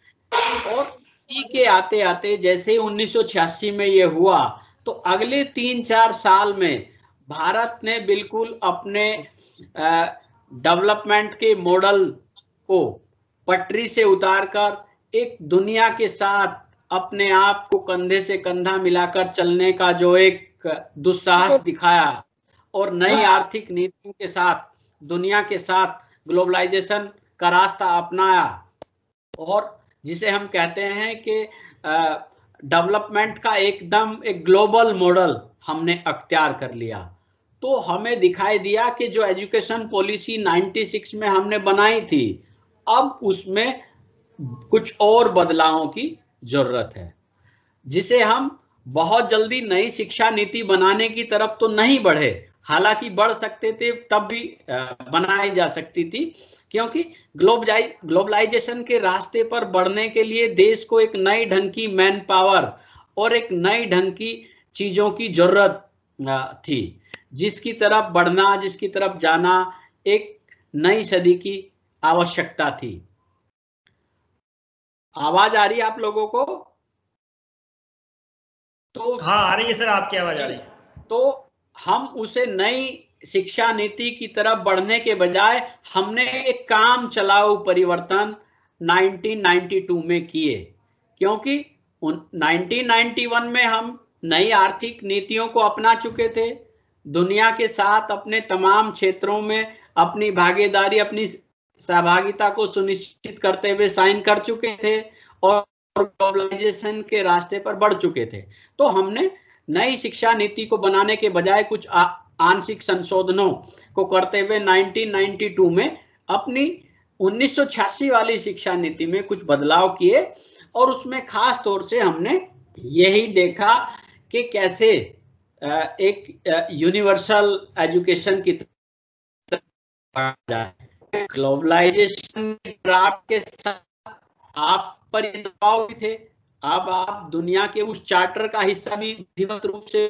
और इसी के आते आते जैसे उन्नीस सौ छियासी में ये हुआ, तो अगले तीन चार साल में भारत ने बिल्कुल अपने डेवलपमेंट के मॉडल को पटरी से उतारकर एक दुनिया के साथ अपने आप को कंधे से कंधा मिलाकर चलने का जो एक दुस्साहस दिखाया, और नई आर्थिक नीतियों के साथ दुनिया के साथ ग्लोबलाइजेशन का रास्ता अपनाया, और जिसे हम कहते हैं कि डेवलपमेंट का एकदम एक ग्लोबल मॉडल हमने अख्तियार कर लिया। तो हमें दिखाई दिया कि जो एजुकेशन पॉलिसी छियानवे में हमने बनाई थी, अब उसमें कुछ और बदलावों की जरूरत है, जिसे हम बहुत जल्दी नई शिक्षा नीति बनाने की तरफ तो नहीं बढ़े, हालांकि बढ़ सकते थे तब भी बनाई जा सकती थी, क्योंकि ग्लोबलाइ ग्लोबलाइजेशन के रास्ते पर बढ़ने के लिए देश को एक नई ढंग की मैन पावर और एक नई ढंग की चीजों की जरूरत थी, जिसकी तरफ बढ़ना, जिसकी तरफ जाना एक नई सदी की आवश्यकता थी। आवाज आ रही है आप लोगों को? तो हाँ आ रही है सर, आपकी आवाज आ रही है। तो हम उसे नई शिक्षा नीति की तरफ बढ़ने के बजाय हमने एक काम चलाऊ परिवर्तन नाइनटीन नाइंटी टू में किए, क्योंकि नाइनटीन नाइंटी वन में हम नई आर्थिक नीतियों को अपना चुके थे, दुनिया के साथ अपने तमाम क्षेत्रों में अपनी भागीदारी, अपनी सहभागिता को सुनिश्चित करते हुए साइन कर चुके थे और ग्लोबलाइजेशन के रास्ते पर बढ़ चुके थे। तो हमने नई शिक्षा नीति को बनाने के बजाय कुछ आंशिक संशोधनों को करते हुए नाइनटीन नाइंटी टू में अपनी उन्नीस सौ छियासी वाली शिक्षा नीति में कुछ बदलाव किए, और उसमें खास तौर से हमने यही देखा कि कैसे एक यूनिवर्सल एजुकेशन की तरफ जाए। ग्लोबलाइजेशन ड्राफ्ट के साथ आप पर दबाव भी थे, अब आप दुनिया के उस चार्टर का हिस्सा भी विधिवत रूप से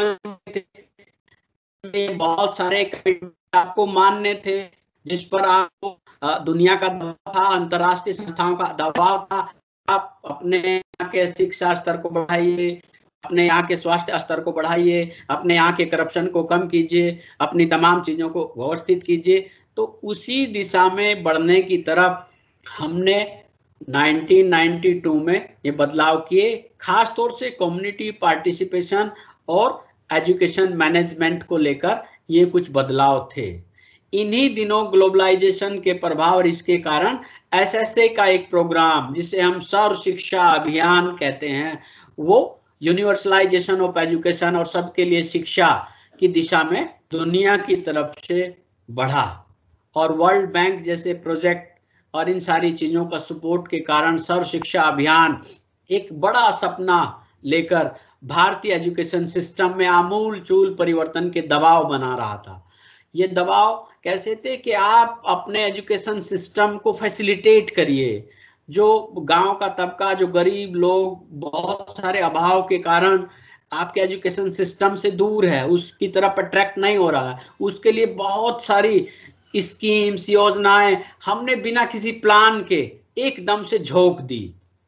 थे, बहुत सारे आपको मानने थे जिस पर आपको दुनिया का दबाव था, अंतर्राष्ट्रीय संस्थाओं का दबाव था। आप अपने यहाँ के शिक्षा स्तर को बढ़ाइए, अपने यहाँ के स्वास्थ्य स्तर को बढ़ाइए, अपने यहाँ के करप्शन को कम कीजिए, अपनी तमाम चीजों को व्यवस्थित कीजिए। तो उसी दिशा में बढ़ने की तरफ हमने नाइनटीन नाइंटी टू में ये बदलाव किए, खास तौर से कम्युनिटी पार्टिसिपेशन और एजुकेशन मैनेजमेंट को लेकर ये कुछ बदलाव थे। इन्हीं दिनों ग्लोबलाइजेशन के प्रभाव और इसके कारण एस एस ए का एक प्रोग्राम जिसे हम सर्व शिक्षा अभियान कहते हैं, वो यूनिवर्सलाइजेशन ऑफ एजुकेशन और सबके लिए शिक्षा की दिशा में दुनिया की तरफ से बढ़ा, और वर्ल्ड बैंक जैसे प्रोजेक्ट और इन सारी चीजों का सपोर्ट के कारण सर्व शिक्षा अभियान एक बड़ा सपना लेकर भारतीय एजुकेशन सिस्टम में आमूल चूल परिवर्तन के दबाव बना रहा था। ये दबाव कैसे थे कि आप अपने एजुकेशन सिस्टम को फैसिलिटेट करिए, जो गांव का तबका, जो गरीब लोग बहुत सारे अभाव के कारण आपके एजुकेशन सिस्टम से दूर है, उसकी तरफ अट्रैक्ट नहीं हो रहा है, उसके लिए बहुत सारी स्कीम्स, योजनाएं हमने बिना किसी प्लान के एकदम से झोंक दी।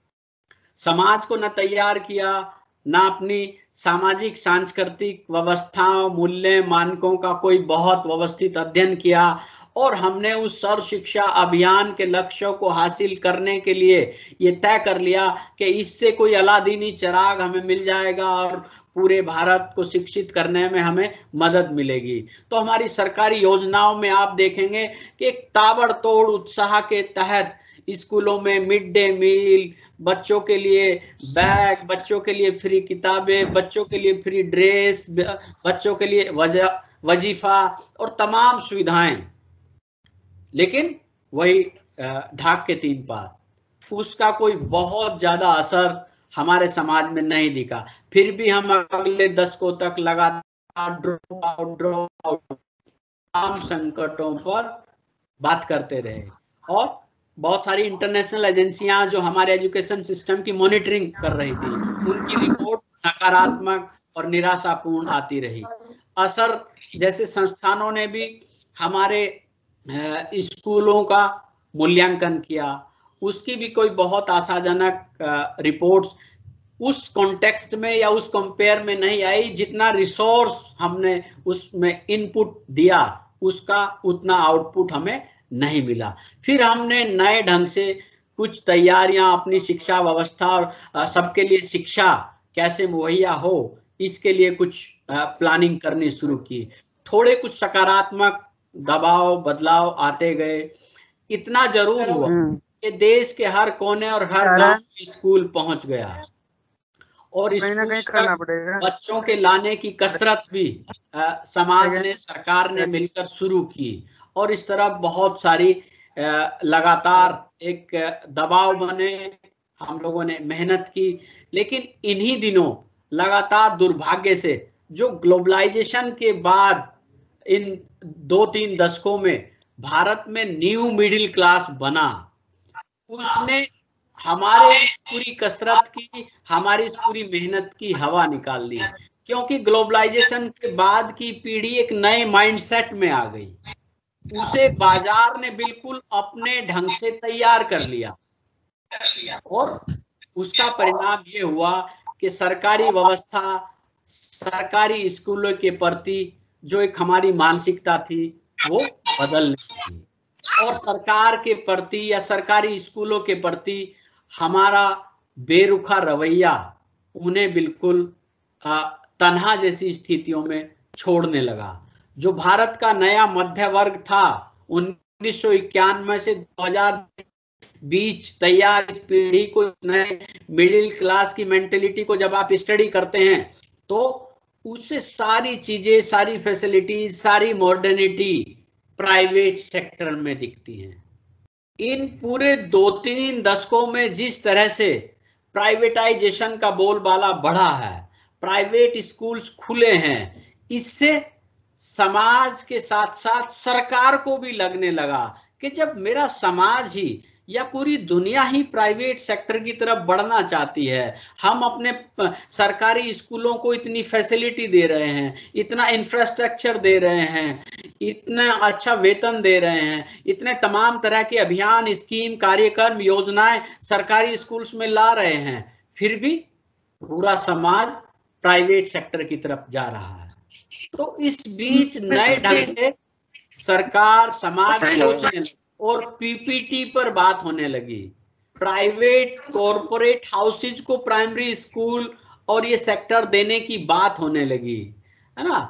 समाज को न तैयार किया, न अपनी सामाजिक सांस्कृतिक व्यवस्थाओं, मूल्य, मानकों का कोई बहुत व्यवस्थित अध्ययन किया, और हमने उस सर्व शिक्षा अभियान के लक्ष्यों को हासिल करने के लिए ये तय कर लिया कि इससे कोई अलादीनी चिराग हमें मिल जाएगा और पूरे भारत को शिक्षित करने में हमें मदद मिलेगी। तो हमारी सरकारी योजनाओं में आप देखेंगे कि एक ताबड़तोड़ उत्साह के तहत स्कूलों में मिड डे मील, बच्चों के लिए बैग, बच्चों के लिए फ्री किताबें, बच्चों के लिए फ्री ड्रेस, बच्चों के लिए वजीफा और तमाम सुविधाएं। लेकिन वही ढाक के तीन पात, उसका कोई बहुत ज्यादा असर हमारे समाज में नहीं दिखा। फिर भी हम अगले दशकों तक लगातार ड्रॉप आउट ड्रॉप आउट तमाम संकटों पर बात करते रहे, और बहुत सारी इंटरनेशनल एजेंसियां जो हमारे एजुकेशन सिस्टम की मॉनिटरिंग कर रही थी, उनकी रिपोर्ट नकारात्मक और निराशापूर्ण आती रही। असर जैसे संस्थानों ने भी हमारे स्कूलों का मूल्यांकन किया, उसकी भी कोई बहुत आशाजनक रिपोर्ट्स उस कॉन्टेक्स्ट में या उस कंपेयर में नहीं आई, जितना रिसोर्स हमने उसमें इनपुट दिया उसका उतना आउटपुट हमें नहीं मिला। फिर हमने नए ढंग से कुछ तैयारियां अपनी शिक्षा व्यवस्था और सबके लिए शिक्षा कैसे मुहैया हो, इसके लिए कुछ प्लानिंग करनी शुरू की। थोड़े कुछ सकारात्मक दबाव बदलाव आते गए। इतना जरूर हुआ कि देश के हर कोने और हर गांव में स्कूल पहुंच गया, और स्कूल तक बच्चों के लाने की कसरत भी आ, समाज ने, सरकार ने मिलकर शुरू की, और इस तरह बहुत सारी आ, लगातार एक दबाव बने, हम लोगों ने मेहनत की। लेकिन इन्हीं दिनों लगातार दुर्भाग्य से जो ग्लोबलाइजेशन के बाद इन दो तीन दशकों में भारत में न्यू मिडिल क्लास बना, उसने हमारे इस पूरी कसरत की, हमारी इस पूरी मेहनत की हवा निकाल दी। क्योंकि ग्लोबलाइजेशन के बाद की पीढ़ी एक नए माइंडसेट में आ गई, उसे बाजार ने बिल्कुल अपने ढंग से तैयार कर लिया, और उसका परिणाम ये हुआ कि सरकारी व्यवस्था, सरकारी स्कूलों के प्रति जो एक हमारी मानसिकता थी वो बदलने लगी, और सरकार के प्रति या सरकारी स्कूलों के प्रति हमारा बेरुखा रवैया उन्हें बिल्कुल तन्हा जैसी स्थितियों में छोड़ने लगा। जो भारत का नया मध्य वर्ग था उन्नीस सौ इक्यानवे से दो हज़ार बीच तैयार इस पीढ़ी को, नए मिडिल क्लास की मेंटेलिटी को जब आप स्टडी करते हैं तो उससे सारी चीजें, सारी फैसिलिटीज, सारी मॉडर्निटी प्राइवेट सेक्टर में दिखती हैं। इन पूरे दो तीन दशकों में जिस तरह से प्राइवेटाइजेशन का बोलबाला बढ़ा है, प्राइवेट स्कूल्स खुले हैं, इससे समाज के साथ साथ सरकार को भी लगने लगा कि जब मेरा समाज ही या पूरी दुनिया ही प्राइवेट सेक्टर की तरफ बढ़ना चाहती है, हम अपने सरकारी स्कूलों को इतनी फैसिलिटी दे रहे हैं, इतना इंफ्रास्ट्रक्चर दे रहे हैं, इतना अच्छा वेतन दे रहे हैं, इतने तमाम तरह के अभियान, स्कीम, कार्यक्रम, योजनाएं सरकारी स्कूल्स में ला रहे हैं, फिर भी पूरा समाज प्राइवेट सेक्टर की तरफ जा रहा है। तो इस बीच नए ढंग से सरकार, समाज सोचने लगी और पीपीटी पर बात होने लगी। प्राइवेट कॉरपोरेट हाउसेज को प्राइमरी स्कूल और ये सेक्टर देने की बात होने लगी, है ना।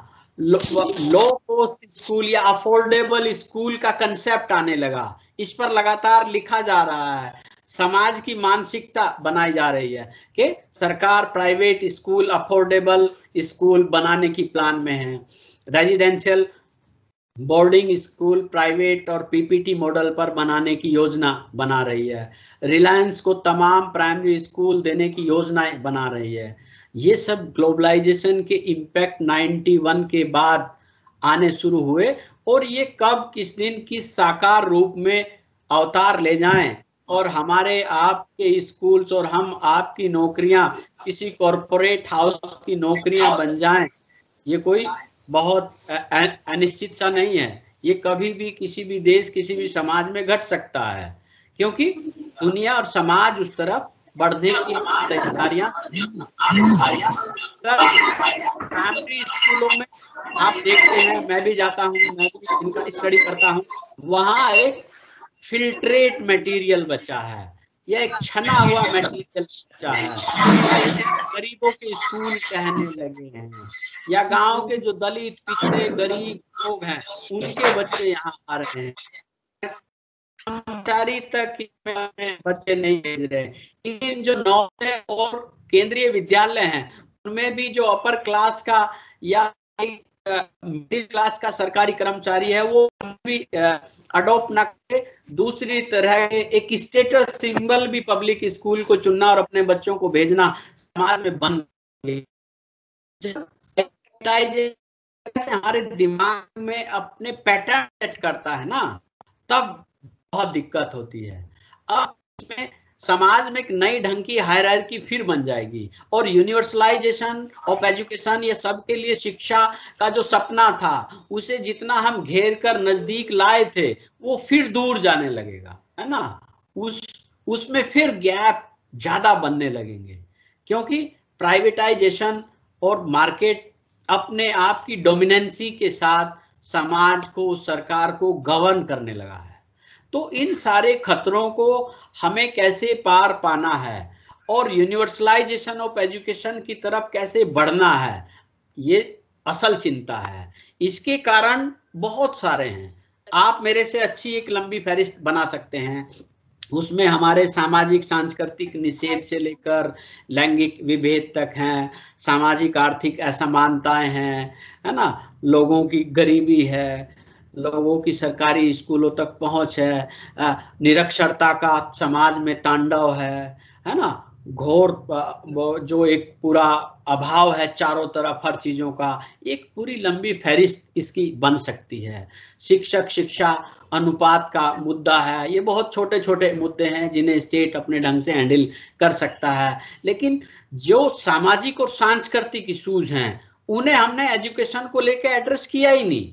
लो कॉस्ट स्कूल या अफोर्डेबल स्कूल का कंसेप्ट आने लगा, इस पर लगातार लिखा जा रहा है। समाज की मानसिकता बनाई जा रही है कि सरकार प्राइवेट स्कूल, अफोर्डेबल स्कूल बनाने की प्लान में है। रेजिडेंशियल बोर्डिंग स्कूल प्राइवेट और पीपीटी मॉडल पर बनाने की योजना बना रही है। रिलायंस को तमाम प्राइमरी स्कूल देने की योजनाएं बना रही है। ये सब ग्लोबलाइजेशन के इम्पैक्ट इक्यानवे के बाद आने शुरू हुए, और ये कब, किस दिन, किस साकार रूप में अवतार ले जाएं और हमारे आपके स्कूल्स और हम आपकी नौकरियां किसी कॉरपोरेट हाउस की नौकरियां बन जाएं, ये कोई बहुत अनिश्चित सा नहीं है। ये कभी भी किसी भी देश, किसी भी समाज में घट सकता है, क्योंकि दुनिया और समाज उस तरफ बढ़ने की तैयारियां। प्राइमरी स्कूलों में आप देखते हैं, मैं भी जाता हूँ, मैं भी इनका स्टडी करता हूँ, वहाँ एक फिल्ट्रेट मटेरियल बचा है, यह एक छना हुआ मटेरियल बचा है। गरीबों के स्कूल कहने लगे हैं, या गांव के जो दलित, पिछड़े, गरीब लोग हैं, उनके बच्चे यहाँ आ रहे हैं। कर्मचारी तक बच्चे नहीं भेज रहे। इन जो नवोदय और केंद्रीय विद्यालय हैं, उनमें भी जो अपर क्लास का या मिडिल क्लास का सरकारी कर्मचारी है, वो भी अडॉप्ट न करे, दूसरी तरह के एक स्टेटस सिंबल भी पब्लिक स्कूल को चुनना और अपने बच्चों को भेजना समाज में बंद। हमारे दिमाग में अपने पैटर्न सेट करता है ना, तब बहुत दिक्कत होती है। अब इसमें समाज में एक नई ढंग की हायरार्की फिर बन जाएगी, और यूनिवर्सलाइजेशन ऑफ एजुकेशन, ये सबके लिए शिक्षा का जो सपना था, उसे जितना हम घेर कर नजदीक लाए थे, वो फिर दूर जाने लगेगा, है ना। उस उसमें फिर गैप ज्यादा बनने लगेंगे, क्योंकि प्राइवेटाइजेशन और मार्केट अपने आप की डोमिनेंसी के साथ समाज को, सरकार को गवर्न करने लगा है। तो इन सारे खतरों को हमें कैसे पार पाना है और यूनिवर्सलाइजेशन ऑफ एजुकेशन की तरफ कैसे बढ़ना है, ये असल चिंता है। इसके कारण बहुत सारे हैं, आप मेरे से अच्छी एक लंबी फहरिस्त बना सकते हैं। उसमें हमारे सामाजिक सांस्कृतिक निषेध से लेकर लैंगिक विभेद तक हैं, सामाजिक आर्थिक असमानताएं हैं, है ना, लोगों की गरीबी है, लोगों की सरकारी स्कूलों तक पहुंच है, निरक्षरता का समाज में तांडव है, है ना, घोर जो एक पूरा अभाव है चारों तरफ हर चीजों का, एक पूरी लंबी फहरिस्त इसकी बन सकती है। शिक्षक शिक्षा अनुपात का मुद्दा है, ये बहुत छोटे छोटे मुद्दे हैं जिन्हें स्टेट अपने ढंग से हैंडल कर सकता है, लेकिन जो सामाजिक और सांस्कृतिक इश्यूज हैं उन्हें हमने एजुकेशन को लेकर एड्रेस किया ही नहीं।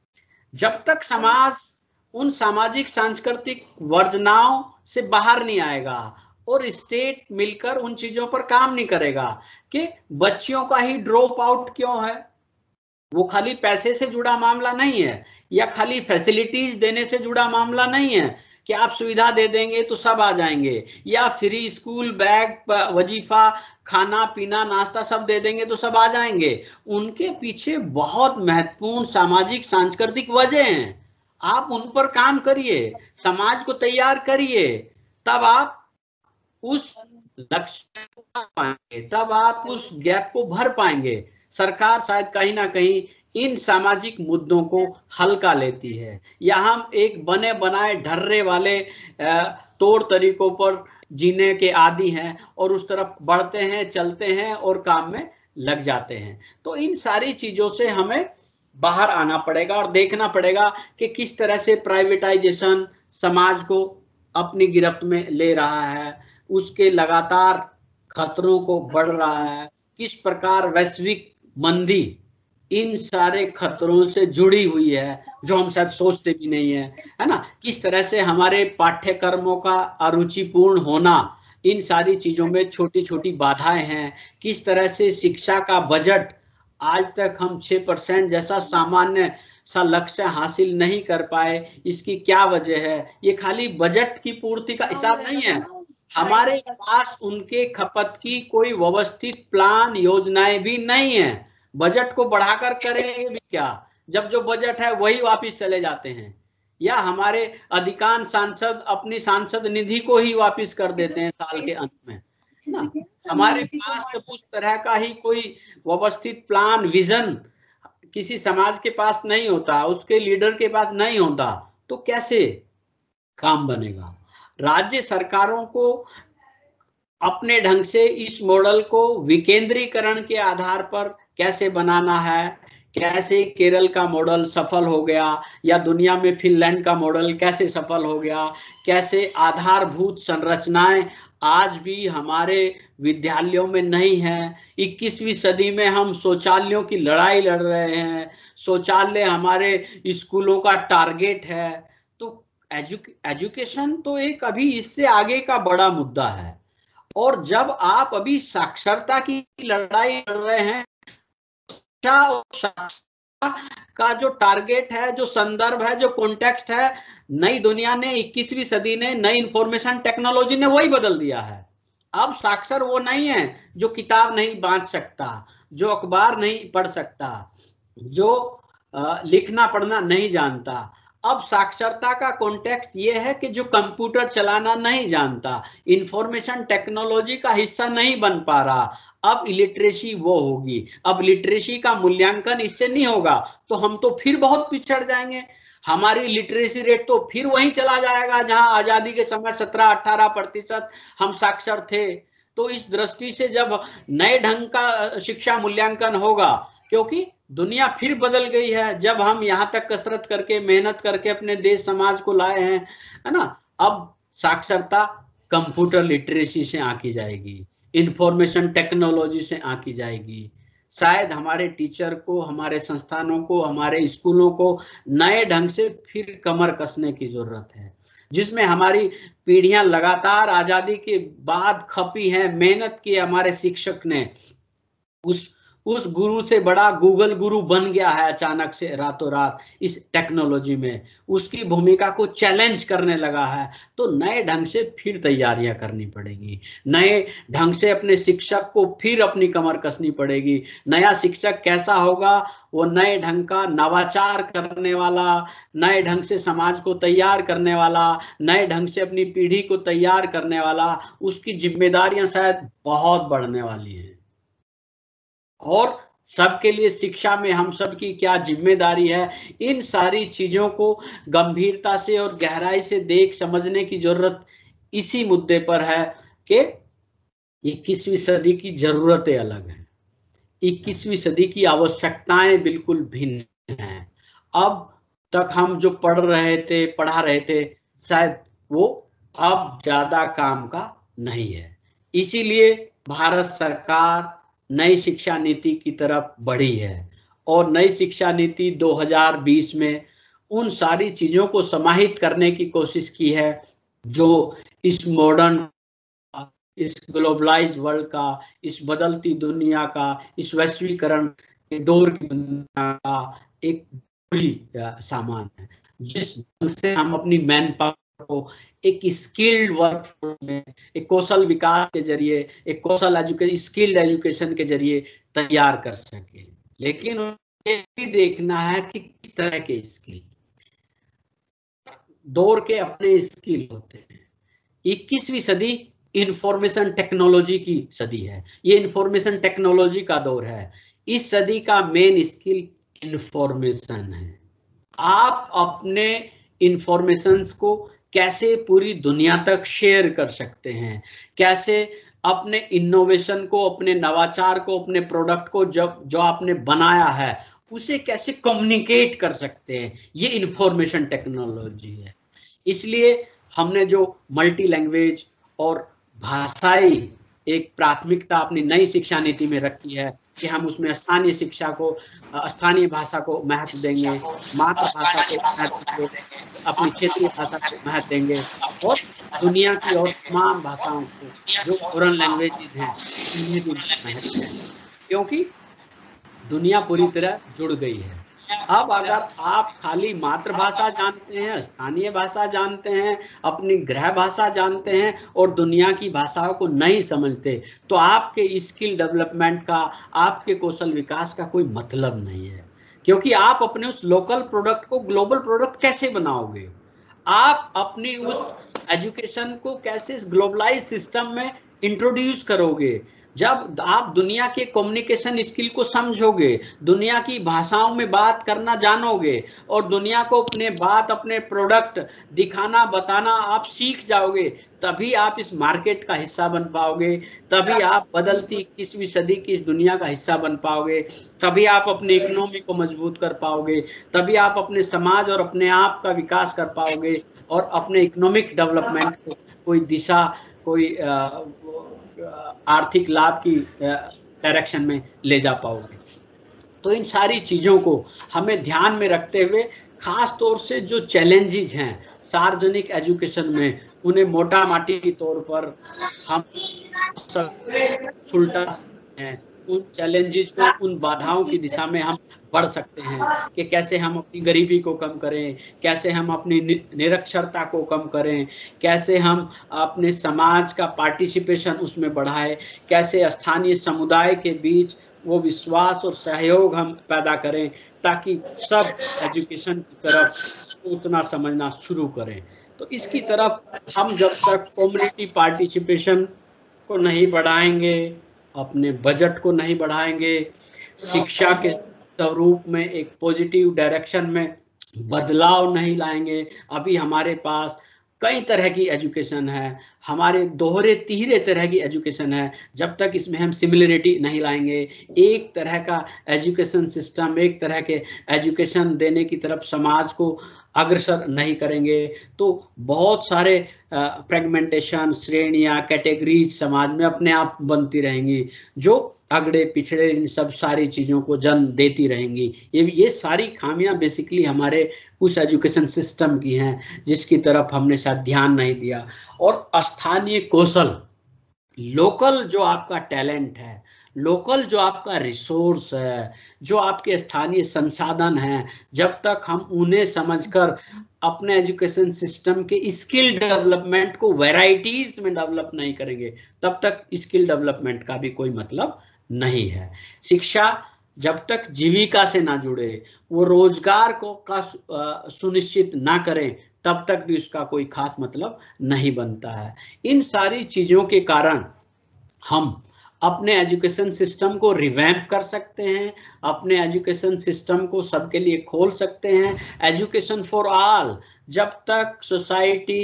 जब तक समाज उन सामाजिक सांस्कृतिक वर्जनाओं से बाहर नहीं आएगा और स्टेट मिलकर उन चीजों पर काम नहीं करेगा कि बच्चियों का ही ड्रॉप आउट क्यों है, वो खाली पैसे से जुड़ा मामला नहीं है या खाली फैसिलिटीज देने से जुड़ा मामला नहीं है कि आप सुविधा दे देंगे तो सब आ जाएंगे, या फ्री स्कूल बैग वजीफा खाना पीना नाश्ता सब दे देंगे तो सब आ जाएंगे। उनके पीछे बहुत महत्वपूर्ण सामाजिक सांस्कृतिक वजह हैं। आप उन पर काम करिए, समाज को तैयार करिए, तब आप उस लक्ष्य को पा पाएंगे, तब आप उस गैप को भर पाएंगे। सरकार शायद कहीं ना कहीं इन सामाजिक मुद्दों को हल्का लेती है, या हम एक बने बनाए ढर्रे वाले तौर तरीकों पर जीने के आदी हैं और उस तरफ बढ़ते हैं चलते हैं और काम में लग जाते हैं। तो इन सारी चीजों से हमें बाहर आना पड़ेगा और देखना पड़ेगा कि किस तरह से प्राइवेटाइजेशन समाज को अपनी गिरफ्त में ले रहा है, उसके लगातार खतरों को बढ़ रहा है, किस प्रकार वैश्विक मंदी इन सारे खतरों से जुड़ी हुई है जो हम शायद सोचते भी नहीं है, है ना। किस तरह से हमारे पाठ्यक्रमों का अरुचिपूर्ण होना, इन सारी चीजों में छोटी छोटी बाधाएं हैं। किस तरह से शिक्षा का बजट आज तक हम छह परसेंट जैसा सामान्य सा लक्ष्य हासिल नहीं कर पाए, इसकी क्या वजह है। ये खाली बजट की पूर्ति का हिसाब नहीं है, हमारे पास उनके खपत की कोई व्यवस्थित प्लान योजनाएं भी नहीं है। बजट को बढ़ाकर करेंगे भी क्या, जब जो बजट है वही वापस चले जाते हैं, या हमारे अधिकांश सांसद अपनी सांसद निधि को ही वापस कर देते हैं साल के अंत में ना। हमारे पास तो उस तरह का ही कोई व्यवस्थित प्लान विजन किसी समाज के पास नहीं होता, उसके लीडर के पास नहीं होता, तो कैसे काम बनेगा। राज्य सरकारों को अपने ढंग से इस मॉडल को विकेंद्रीकरण के आधार पर कैसे बनाना है, कैसे केरल का मॉडल सफल हो गया या दुनिया में फिनलैंड का मॉडल कैसे सफल हो गया, कैसे आधारभूत संरचनाएं आज भी हमारे विद्यालयों में नहीं है। इक्कीसवीं सदी में हम शौचालयों की लड़ाई लड़ रहे हैं, शौचालय हमारे स्कूलों का टारगेट है। तो एजुके, एजुकेशन तो एक अभी इससे आगे का बड़ा मुद्दा है। और जब आप अभी साक्षरता की लड़ाई लड़ रहे हैं, का जो टारगेट है, जो संदर्भ है, जो कॉन्टेक्स्ट है, नई दुनिया ने इक्कीसवीं सदी ने नई इंफॉर्मेशन टेक्नोलॉजी ने वही बदल दिया है। अब साक्षर वो नहीं है जो किताब नहीं बांट सकता, जो अखबार नहीं पढ़ सकता, जो आ, लिखना पढ़ना नहीं जानता। अब साक्षरता का कॉन्टेक्स्ट ये है कि जो कंप्यूटर चलाना नहीं जानता, इंफॉर्मेशन टेक्नोलॉजी का हिस्सा नहीं बन पा रहा, अब इलिटरेसी वो होगी। अब लिटरेसी का मूल्यांकन इससे नहीं होगा तो हम तो फिर बहुत पिछड़ जाएंगे। हमारी लिटरेसी रेट तो फिर वहीं चला जाएगा जहां आजादी के समय सत्रह अठारह प्रतिशत हम साक्षर थे। तो इस दृष्टि से जब नए ढंग का शिक्षा मूल्यांकन होगा, क्योंकि दुनिया फिर बदल गई है, जब हम यहाँ तक कसरत करके मेहनत करके अपने देश समाज को लाए हैं, है ना। अब साक्षरता कंप्यूटर लिटरेसी से आकी जाएगी, इंफॉर्मेशन टेक्नोलॉजी से आकी जाएगी। शायद हमारे टीचर को, हमारे संस्थानों को, हमारे स्कूलों को नए ढंग से फिर कमर कसने की जरूरत है, जिसमें हमारी पीढ़ियां लगातार आजादी के बाद खपी हैं, मेहनत की हमारे शिक्षक ने। उस उस गुरु से बड़ा गूगल गुरु बन गया है अचानक से रातों रात इस टेक्नोलॉजी में, उसकी भूमिका को चैलेंज करने लगा है। तो नए ढंग से फिर तैयारियां करनी पड़ेगी, नए ढंग से अपने शिक्षक को फिर अपनी कमर कसनी पड़ेगी। नया शिक्षक कैसा होगा? वो नए ढंग का नवाचार करने वाला, नए ढंग से समाज को तैयार करने वाला, नए ढंग से अपनी पीढ़ी को तैयार करने वाला। उसकी जिम्मेदारियां शायद बहुत बढ़ने वाली हैं। और सबके लिए शिक्षा में हम सब की क्या जिम्मेदारी है, इन सारी चीजों को गंभीरता से और गहराई से देख समझने की जरूरत इसी मुद्दे पर है कि इक्कीसवीं सदी की जरूरतें अलग हैं, इक्कीसवीं सदी की आवश्यकताएं बिल्कुल भिन्न हैं। अब तक हम जो पढ़ रहे थे पढ़ा रहे थे शायद वो अब ज्यादा काम का नहीं है। इसीलिए भारत सरकार नई शिक्षा नीति की तरफ बढ़ी है और नई शिक्षा नीति दो हज़ार बीस में उन सारी चीजों को समाहित करने की कोशिश की है जो इस मॉडर्न, इस ग्लोबलाइज्ड वर्ल्ड का, इस बदलती दुनिया का, इस वैश्वीकरण के दौर की दुनिया का एक जरूरी सामान है। जिस ढंग से हम अपनी मैन पावर को एक स्किल्ड वर्कफोर्स में, एक कौशल विकास के जरिए, एक कौशल एजुकेशन, स्किल्ड एजुकेशन के जरिए तैयार कर सके, लेकिन ये भी देखना है कि किस तरह के स्किल, दौर के अपने स्किल होते हैं। इक्कीसवीं सदी इंफॉर्मेशन टेक्नोलॉजी की सदी है, ये इंफॉर्मेशन टेक्नोलॉजी का दौर है। इस सदी का मेन स्किल इंफॉर्मेशन है। आप अपने इंफॉर्मेशंस को कैसे पूरी दुनिया तक शेयर कर सकते हैं, कैसे अपने इनोवेशन को, अपने नवाचार को, अपने प्रोडक्ट को जब जो आपने बनाया है उसे कैसे कम्युनिकेट कर सकते हैं, ये इंफॉर्मेशन टेक्नोलॉजी है। इसलिए हमने जो मल्टी लैंग्वेज और भाषाई एक प्राथमिकता अपनी नई शिक्षा नीति में रखी है कि हम उसमें स्थानीय शिक्षा को, स्थानीय भाषा को महत्व देंगे, मातृभाषा को महत्व देंगे, अपनी क्षेत्रीय भाषा को महत्व देंगे और दुनिया की और तमाम भाषाओं को जो फॉरेन लैंग्वेजेस हैं उन्हें भी महत्व देंगे, क्योंकि दुनिया पूरी तरह जुड़ गई है। अब अगर आप खाली मातृभाषा जानते हैं, स्थानीय भाषा जानते हैं, अपनी गृह भाषा जानते हैं और दुनिया की भाषाओं को नहीं समझते, तो आपके स्किल डेवलपमेंट का, आपके कौशल विकास का कोई मतलब नहीं है। क्योंकि आप अपने उस लोकल प्रोडक्ट को ग्लोबल प्रोडक्ट कैसे बनाओगे, आप अपनी उस एजुकेशन को कैसे इस ग्लोबलाइज सिस्टम में इंट्रोड्यूस करोगे। जब आप दुनिया के कम्युनिकेशन स्किल को समझोगे, दुनिया की भाषाओं में बात करना जानोगे और दुनिया को अपने बात, अपने प्रोडक्ट दिखाना, बताना आप सीख जाओगे, तभी आप इस मार्केट का हिस्सा बन पाओगे, तभी आप बदलती इक्कीसवीं सदी की इस दुनिया का हिस्सा बन पाओगे, तभी आप अपनी इकोनॉमी को मजबूत कर पाओगे, तभी आप अपने समाज और अपने आप का विकास कर पाओगे और अपने इकोनॉमिक डेवलपमेंट को कोई दिशा, कोई आ, आर्थिक लाभ की डायरेक्शन में ले जा पाओगे। तो इन सारी चीज़ों को हमें ध्यान में रखते हुए, खास तौर से जो चैलेंजेस हैं सार्वजनिक एजुकेशन में, उन्हें मोटा माटी के तौर पर हम सुलटा हैं। उन चैलेंजेस को, उन बाधाओं की दिशा में हम बढ़ सकते हैं कि कैसे हम अपनी गरीबी को कम करें, कैसे हम अपनी निरक्षरता को कम करें, कैसे हम अपने समाज का पार्टिसिपेशन उसमें बढ़ाएं, कैसे स्थानीय समुदाय के बीच वो विश्वास और सहयोग हम पैदा करें ताकि सब एजुकेशन की तरफ सोचना समझना शुरू करें। तो इसकी तरफ हम जब तक कम्युनिटी पार्टिसिपेशन को नहीं बढ़ाएंगे, अपने बजट को नहीं बढ़ाएंगे, शिक्षा के स्वरूप में एक पॉजिटिव डायरेक्शन में बदलाव नहीं लाएंगे। अभी हमारे पास कई तरह की एजुकेशन है, हमारे दोहरे तीहरे तरह की एजुकेशन है, जब तक इसमें हम सिमिलरिटी नहीं लाएंगे, एक तरह का एजुकेशन सिस्टम, एक तरह के एजुकेशन देने की तरफ समाज को अग्रसर नहीं करेंगे, तो बहुत सारे फ्रेगमेंटेशन, श्रेणियाँ, कैटेगरीज समाज में अपने आप बनती रहेंगी जो अगड़े पिछड़े इन सब सारी चीज़ों को जन्म देती रहेंगी। ये ये सारी खामियां बेसिकली हमारे उस एजुकेशन सिस्टम की हैं जिसकी तरफ हमने शायद ध्यान नहीं दिया। और स्थानीय कौशल, लोकल जो आपका टैलेंट है, लोकल जो आपका रिसोर्स है, जो आपके स्थानीय संसाधन हैं, जब तक हम उन्हें समझकर अपने एजुकेशन सिस्टम के स्किल डेवलपमेंट को वैरायटीज में डेवलप नहीं करेंगे, तब तक स्किल डेवलपमेंट का भी कोई मतलब नहीं है। शिक्षा जब तक जीविका से ना जुड़े, वो रोजगार को का सुनिश्चित ना करें, तब तक भी उसका कोई खास मतलब नहीं बनता है। इन सारी चीज़ों के कारण हम अपने एजुकेशन सिस्टम को रिवैम्प कर सकते हैं, अपने एजुकेशन सिस्टम को सबके लिए खोल सकते हैं। एजुकेशन फॉर ऑल, जब तक सोसाइटी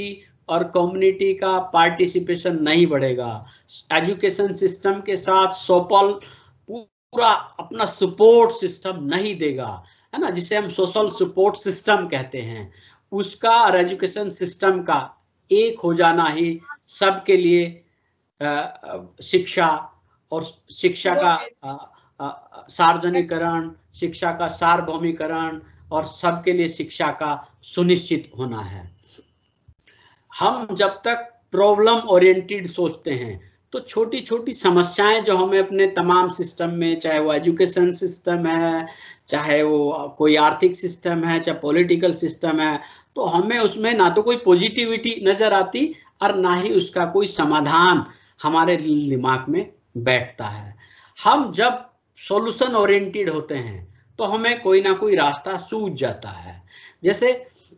और कम्युनिटी का पार्टिसिपेशन नहीं बढ़ेगा। एजुकेशन सिस्टम के साथ सोपल पूरा अपना सपोर्ट सिस्टम नहीं देगा, है ना, जिसे हम सोशल सपोर्ट सिस्टम कहते हैं, उसका और एजुकेशन सिस्टम का एक हो जाना ही सबके लिए शिक्षा और शिक्षा का सार्वजनिकरण, शिक्षा का सार्वभौमिकरण और सबके लिए शिक्षा का सुनिश्चित होना है। हम जब तक प्रॉब्लम ओरिएंटेड सोचते हैं तो छोटी छोटी समस्याएं जो हमें अपने तमाम सिस्टम में, चाहे वो एजुकेशन सिस्टम है, चाहे वो कोई आर्थिक सिस्टम है, चाहे पॉलिटिकल सिस्टम है, तो हमें उसमें ना तो कोई पॉजिटिविटी नजर आती और ना ही उसका कोई समाधान हमारे दिमाग में बैठता है। हम जब सॉल्यूशन ओरिएंटेड होते हैं तो हमें कोई ना कोई रास्ता सूझ जाता है। जैसे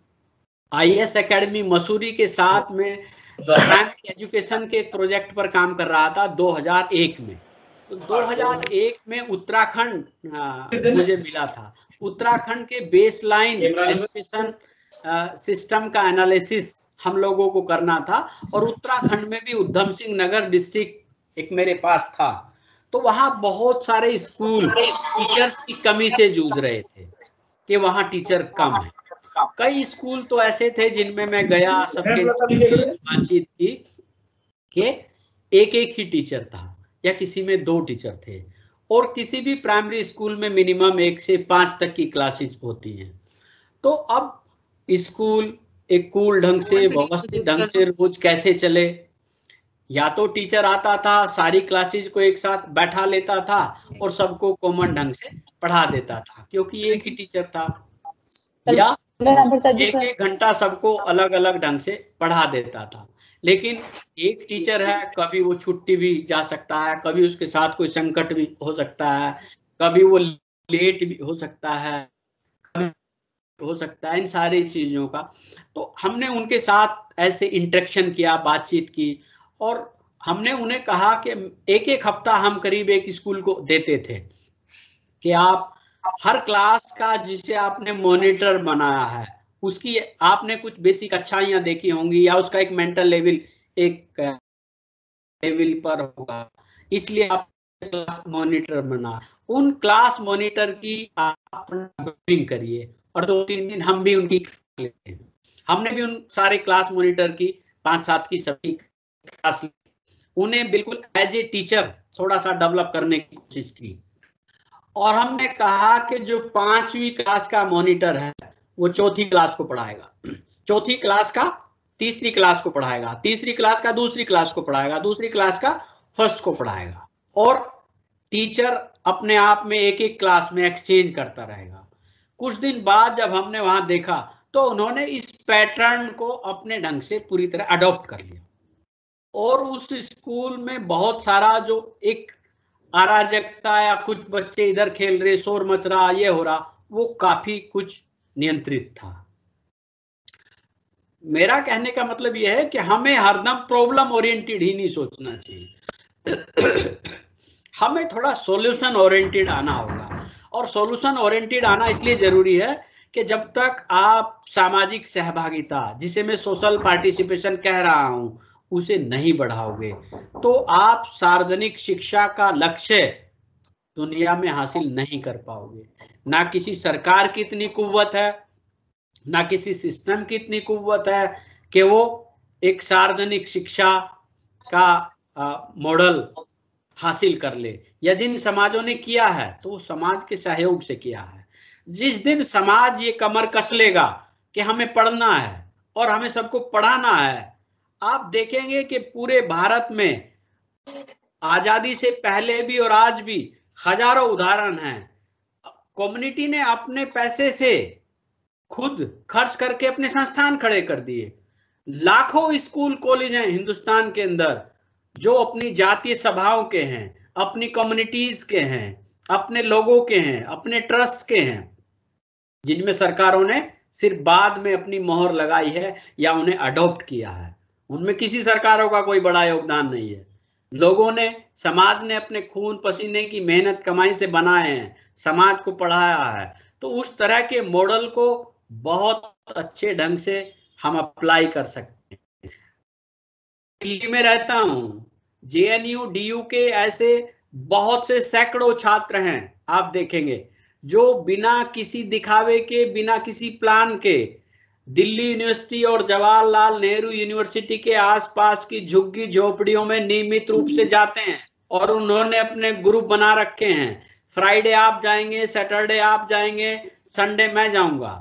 आईएएस एकेडमी मसूरी के साथ में प्राइमरी एजुकेशन के प्रोजेक्ट पर काम कर रहा था दो हज़ार एक में। तो दो हज़ार एक में उत्तराखंड मुझे मिला था। उत्तराखंड के बेसलाइन एजुकेशन सिस्टम का एनालिसिस हम लोगों को करना था और उत्तराखंड में भी उधम सिंह नगर डिस्ट्रिक्ट एक मेरे पास था। तो वहाँ बहुत सारे स्कूल टीचर्स की कमी से जूझ रहे थे कि वहाँ टीचर कम है। कई स्कूल तो ऐसे थे जिनमें मैं गया, सबके बातचीत की कि एक एक ही टीचर था या किसी में दो टीचर थे, और किसी भी प्राइमरी स्कूल में मिनिमम एक से पांच तक की क्लासेस होती हैं। तो अब स्कूल एक कूल ढंग से, व्यवस्थित ढंग से रोज कैसे चले? या तो टीचर आता था, सारी क्लासेस को एक साथ बैठा लेता था और सबको कॉमन ढंग से पढ़ा देता था क्योंकि एक ही टीचर था, या एक एक घंटा सबको अलग अलग ढंग से पढ़ा देता था। लेकिन एक टीचर है, कभी वो छुट्टी भी जा सकता है, कभी उसके साथ कोई संकट भी हो सकता है, कभी वो लेट भी हो सकता है, कभी हो सकता है, इन सारी चीजों का। तो हमने उनके साथ ऐसे इंटरेक्शन किया, बातचीत की, और हमने उन्हें कहा कि एक एक हफ्ता हम करीब एक स्कूल को देते थे कि आप हर क्लास का जिसे आपने मॉनिटर बनाया है उसकी आपने कुछ बेसिक अच्छाइयां देखी होंगी या उसका एक मेंटल लेवल एक लेवल पर होगा, इसलिए आप क्लास मॉनिटर बना। उन क्लास मॉनिटर की आप ब्रीफिंग करिए और दो तीन दिन हम भी उनकी लेते हैं। हमने भी उन सारे क्लास मॉनिटर की पांच सात की सभी क्लास उन्हें बिल्कुल एज ए टीचर थोड़ा सा डेवलप करने की कोशिश की, और हमने कहा कि जो पांचवी क्लास का मॉनिटर है वो चौथी क्लास को पढ़ाएगा, चौथी क्लास का तीसरी क्लास को पढ़ाएगा, तीसरी क्लास का दूसरी क्लास को पढ़ाएगा, दूसरी क्लास का फर्स्ट को पढ़ाएगा, और टीचर अपने आप में एक एक क्लास में एक्सचेंज करता रहेगा। कुछ दिन बाद जब हमने वहां देखा तो उन्होंने इस पैटर्न को अपने ढंग से पूरी तरह अडॉप्ट कर लिया, और उस स्कूल में बहुत सारा जो एक अराजकता या कुछ बच्चे इधर खेल रहे, शोर मच रहा, ये हो रहा, वो काफी कुछ नियंत्रित था। मेरा कहने का मतलब यह है कि हमें हरदम प्रॉब्लम ओरिएंटेड ही नहीं सोचना चाहिए, हमें थोड़ा सॉल्यूशन ओरिएंटेड आना होगा। और सॉल्यूशन ओरिएंटेड आना इसलिए जरूरी है कि जब तक आप सामाजिक सहभागिता, जिसे मैं सोशल पार्टिसिपेशन कह रहा हूं, उसे नहीं बढ़ाओगे तो आप सार्वजनिक शिक्षा का लक्ष्य दुनिया में हासिल नहीं कर पाओगे। ना किसी सरकार की इतनी कुव्वत है, ना किसी सिस्टम की इतनी कुव्वत है कि वो एक सार्वजनिक शिक्षा का मॉडल हासिल कर ले, या जिन समाजों ने किया है तो वो समाज के सहयोग से किया है। जिस दिन समाज ये कमर कस लेगा कि हमें पढ़ना है और हमें सबको पढ़ाना है, आप देखेंगे कि पूरे भारत में आजादी से पहले भी और आज भी हजारों उदाहरण हैं। कम्युनिटी ने अपने पैसे से खुद खर्च करके अपने संस्थान खड़े कर दिए। लाखों स्कूल कॉलेज हैं हिंदुस्तान के अंदर जो अपनी जातीय सभाओं के हैं, अपनी कम्युनिटीज के हैं, अपने लोगों के हैं, अपने ट्रस्ट के हैं, जिनमें सरकारों ने सिर्फ बाद में अपनी मोहर लगाई है या उन्हें अडॉप्ट किया है। उनमें किसी सरकारों का कोई बड़ा योगदान नहीं है। लोगों ने, समाज ने अपने खून पसीने की मेहनत कमाई से बनाए हैं, समाज को पढ़ाया है। तो उस तरह के मॉडल को बहुत अच्छे ढंग से हम अप्लाई कर सकते हैं। दिल्ली में रहता हूँ, जेएनयू डीयू के ऐसे बहुत से सैकड़ों छात्र हैं, आप देखेंगे, जो बिना किसी दिखावे के, बिना किसी प्लान के दिल्ली यूनिवर्सिटी और जवाहरलाल नेहरू यूनिवर्सिटी के आसपास की झुग्गी झोपड़ियों में नियमित रूप से जाते हैं और उन्होंने अपने ग्रुप बना रखे हैं। फ्राइडे आप जाएंगे, सैटरडे आप जाएंगे, संडे मैं जाऊंगा,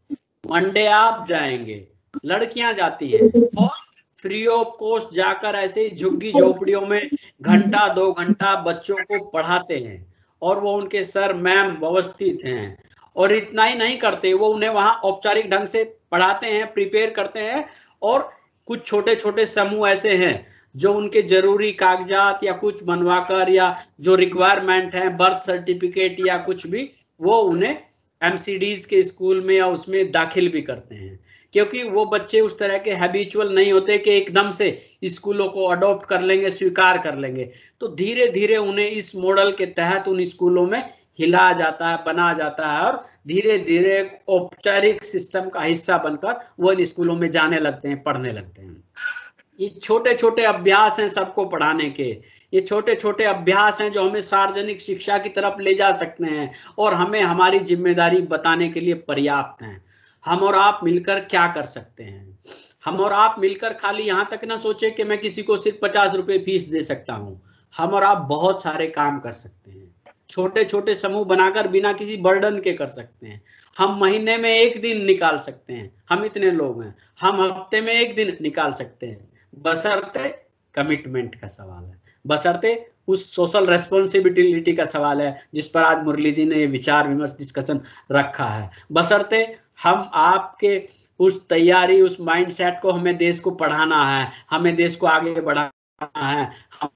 मंडे आप जाएंगे, लड़कियां जाती हैं और फ्री ऑफ कॉस्ट जाकर ऐसे झुग्गी झोपड़ियों में घंटा दो घंटा बच्चों को पढ़ाते हैं और वो उनके सर मैम व्यवस्थित हैं। और इतना ही नहीं करते, वो उन्हें वहां औपचारिक ढंग से पढ़ाते हैं, प्रिपेयर करते हैं, और कुछ छोटे छोटे समूह ऐसे हैं जो उनके जरूरी कागजात या कुछ बनवाकर, या जो रिक्वायरमेंट है बर्थ सर्टिफिकेट या कुछ भी, वो उन्हें एमसीडीज के स्कूल में या उसमें दाखिल भी करते हैं, क्योंकि वो बच्चे उस तरह के हैबिचुअल नहीं होते कि एकदम से स्कूलों को अडॉप्ट कर लेंगे, स्वीकार कर लेंगे। तो धीरे धीरे उन्हें इस मॉडल के तहत उन स्कूलों में हिला जाता है, बना जाता है, और धीरे धीरे औपचारिक सिस्टम का हिस्सा बनकर वो इन स्कूलों में जाने लगते हैं, पढ़ने लगते हैं। ये छोटे छोटे अभ्यास हैं सबको पढ़ाने के, ये छोटे छोटे अभ्यास हैं जो हमें सार्वजनिक शिक्षा की तरफ ले जा सकते हैं और हमें हमारी जिम्मेदारी बताने के लिए पर्याप्त हैं। हम और आप मिलकर क्या कर सकते हैं? हम और आप मिलकर खाली यहाँ तक ना सोचे कि मैं किसी को सिर्फ पचास रुपए फीस दे सकता हूँ। हम और आप बहुत सारे काम कर सकते हैं, छोटे छोटे समूह बनाकर बिना किसी बर्डन के कर सकते हैं। हम महीने में एक दिन निकाल सकते हैं, हम इतने लोग हैं, हम हफ्ते में एक दिन निकाल सकते हैं, बशर्ते कमिटमेंट का सवाल है, बशर्ते उस सोशल रेस्पॉन्सिबिलिटी का सवाल है जिस पर आज मुरली जी ने ये विचार विमर्श डिस्कशन रखा है, बशर्ते हम आपके उस तैयारी, उस माइंडसेट को, हमें देश को पढ़ाना है, हमें देश को आगे बढ़ाना है। हम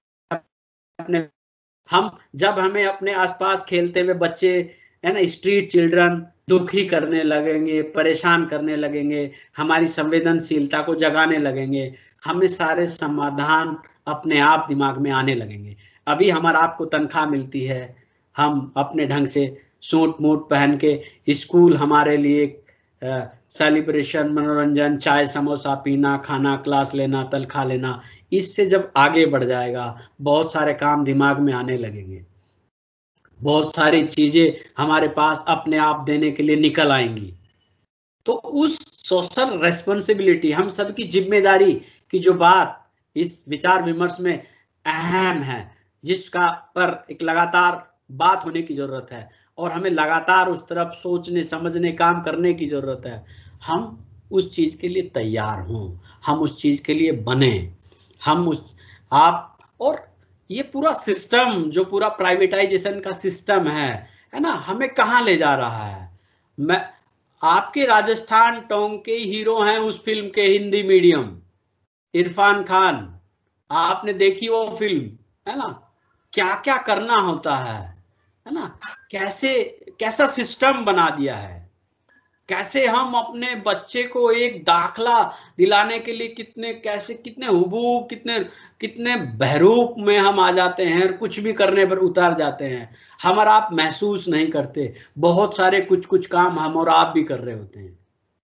अपने हम जब हमें अपने आसपास खेलते हुए बच्चे, है ना, स्ट्रीट चिल्ड्रन दुखी करने लगेंगे, परेशान करने लगेंगे, हमारी संवेदनशीलता को जगाने लगेंगे, हमें सारे समाधान अपने आप दिमाग में आने लगेंगे। अभी हमारा आपको तनख्वाह मिलती है, हम अपने ढंग से सूट मूट पहन के स्कूल हमारे लिए सेलिब्रेशन, मनोरंजन, चाय समोसा पीना, खाना, क्लास लेना, तनख्वाह लेना, इससे जब आगे बढ़ जाएगा बहुत सारे काम दिमाग में आने लगेंगे, बहुत सारी चीजें हमारे पास अपने आप देने के लिए निकल आएंगी। तो उस सोशल रेस्पॉन्सिबिलिटी, हम सबकी जिम्मेदारी की जो बात इस विचार विमर्श में अहम है, जिसका पर एक लगातार बात होने की जरूरत है और हमें लगातार उस तरफ सोचने, समझने, काम करने की जरूरत है। हम उस चीज के लिए तैयार हों, हम उस चीज के लिए बने, हम उस आप और ये पूरा सिस्टम जो पूरा प्राइवेटाइजेशन का सिस्टम है है ना, हमें कहाँ ले जा रहा है? मैं आपके राजस्थान टोंग के हीरो हैं उस फिल्म के, हिंदी मीडियम, इरफान खान, आपने देखी वो फिल्म, है ना? क्या क्या करना होता है है ना, कैसे कैसा सिस्टम बना दिया है, कैसे हम अपने बच्चे को एक दाखला दिलाने के लिए कितने कैसे कितने हुबूब, कितने कितने बहरूप में हम आ जाते हैं, कुछ भी करने पर उतार जाते हैं। हम और आप महसूस नहीं करते, बहुत सारे कुछ कुछ काम हम और आप भी कर रहे होते हैं।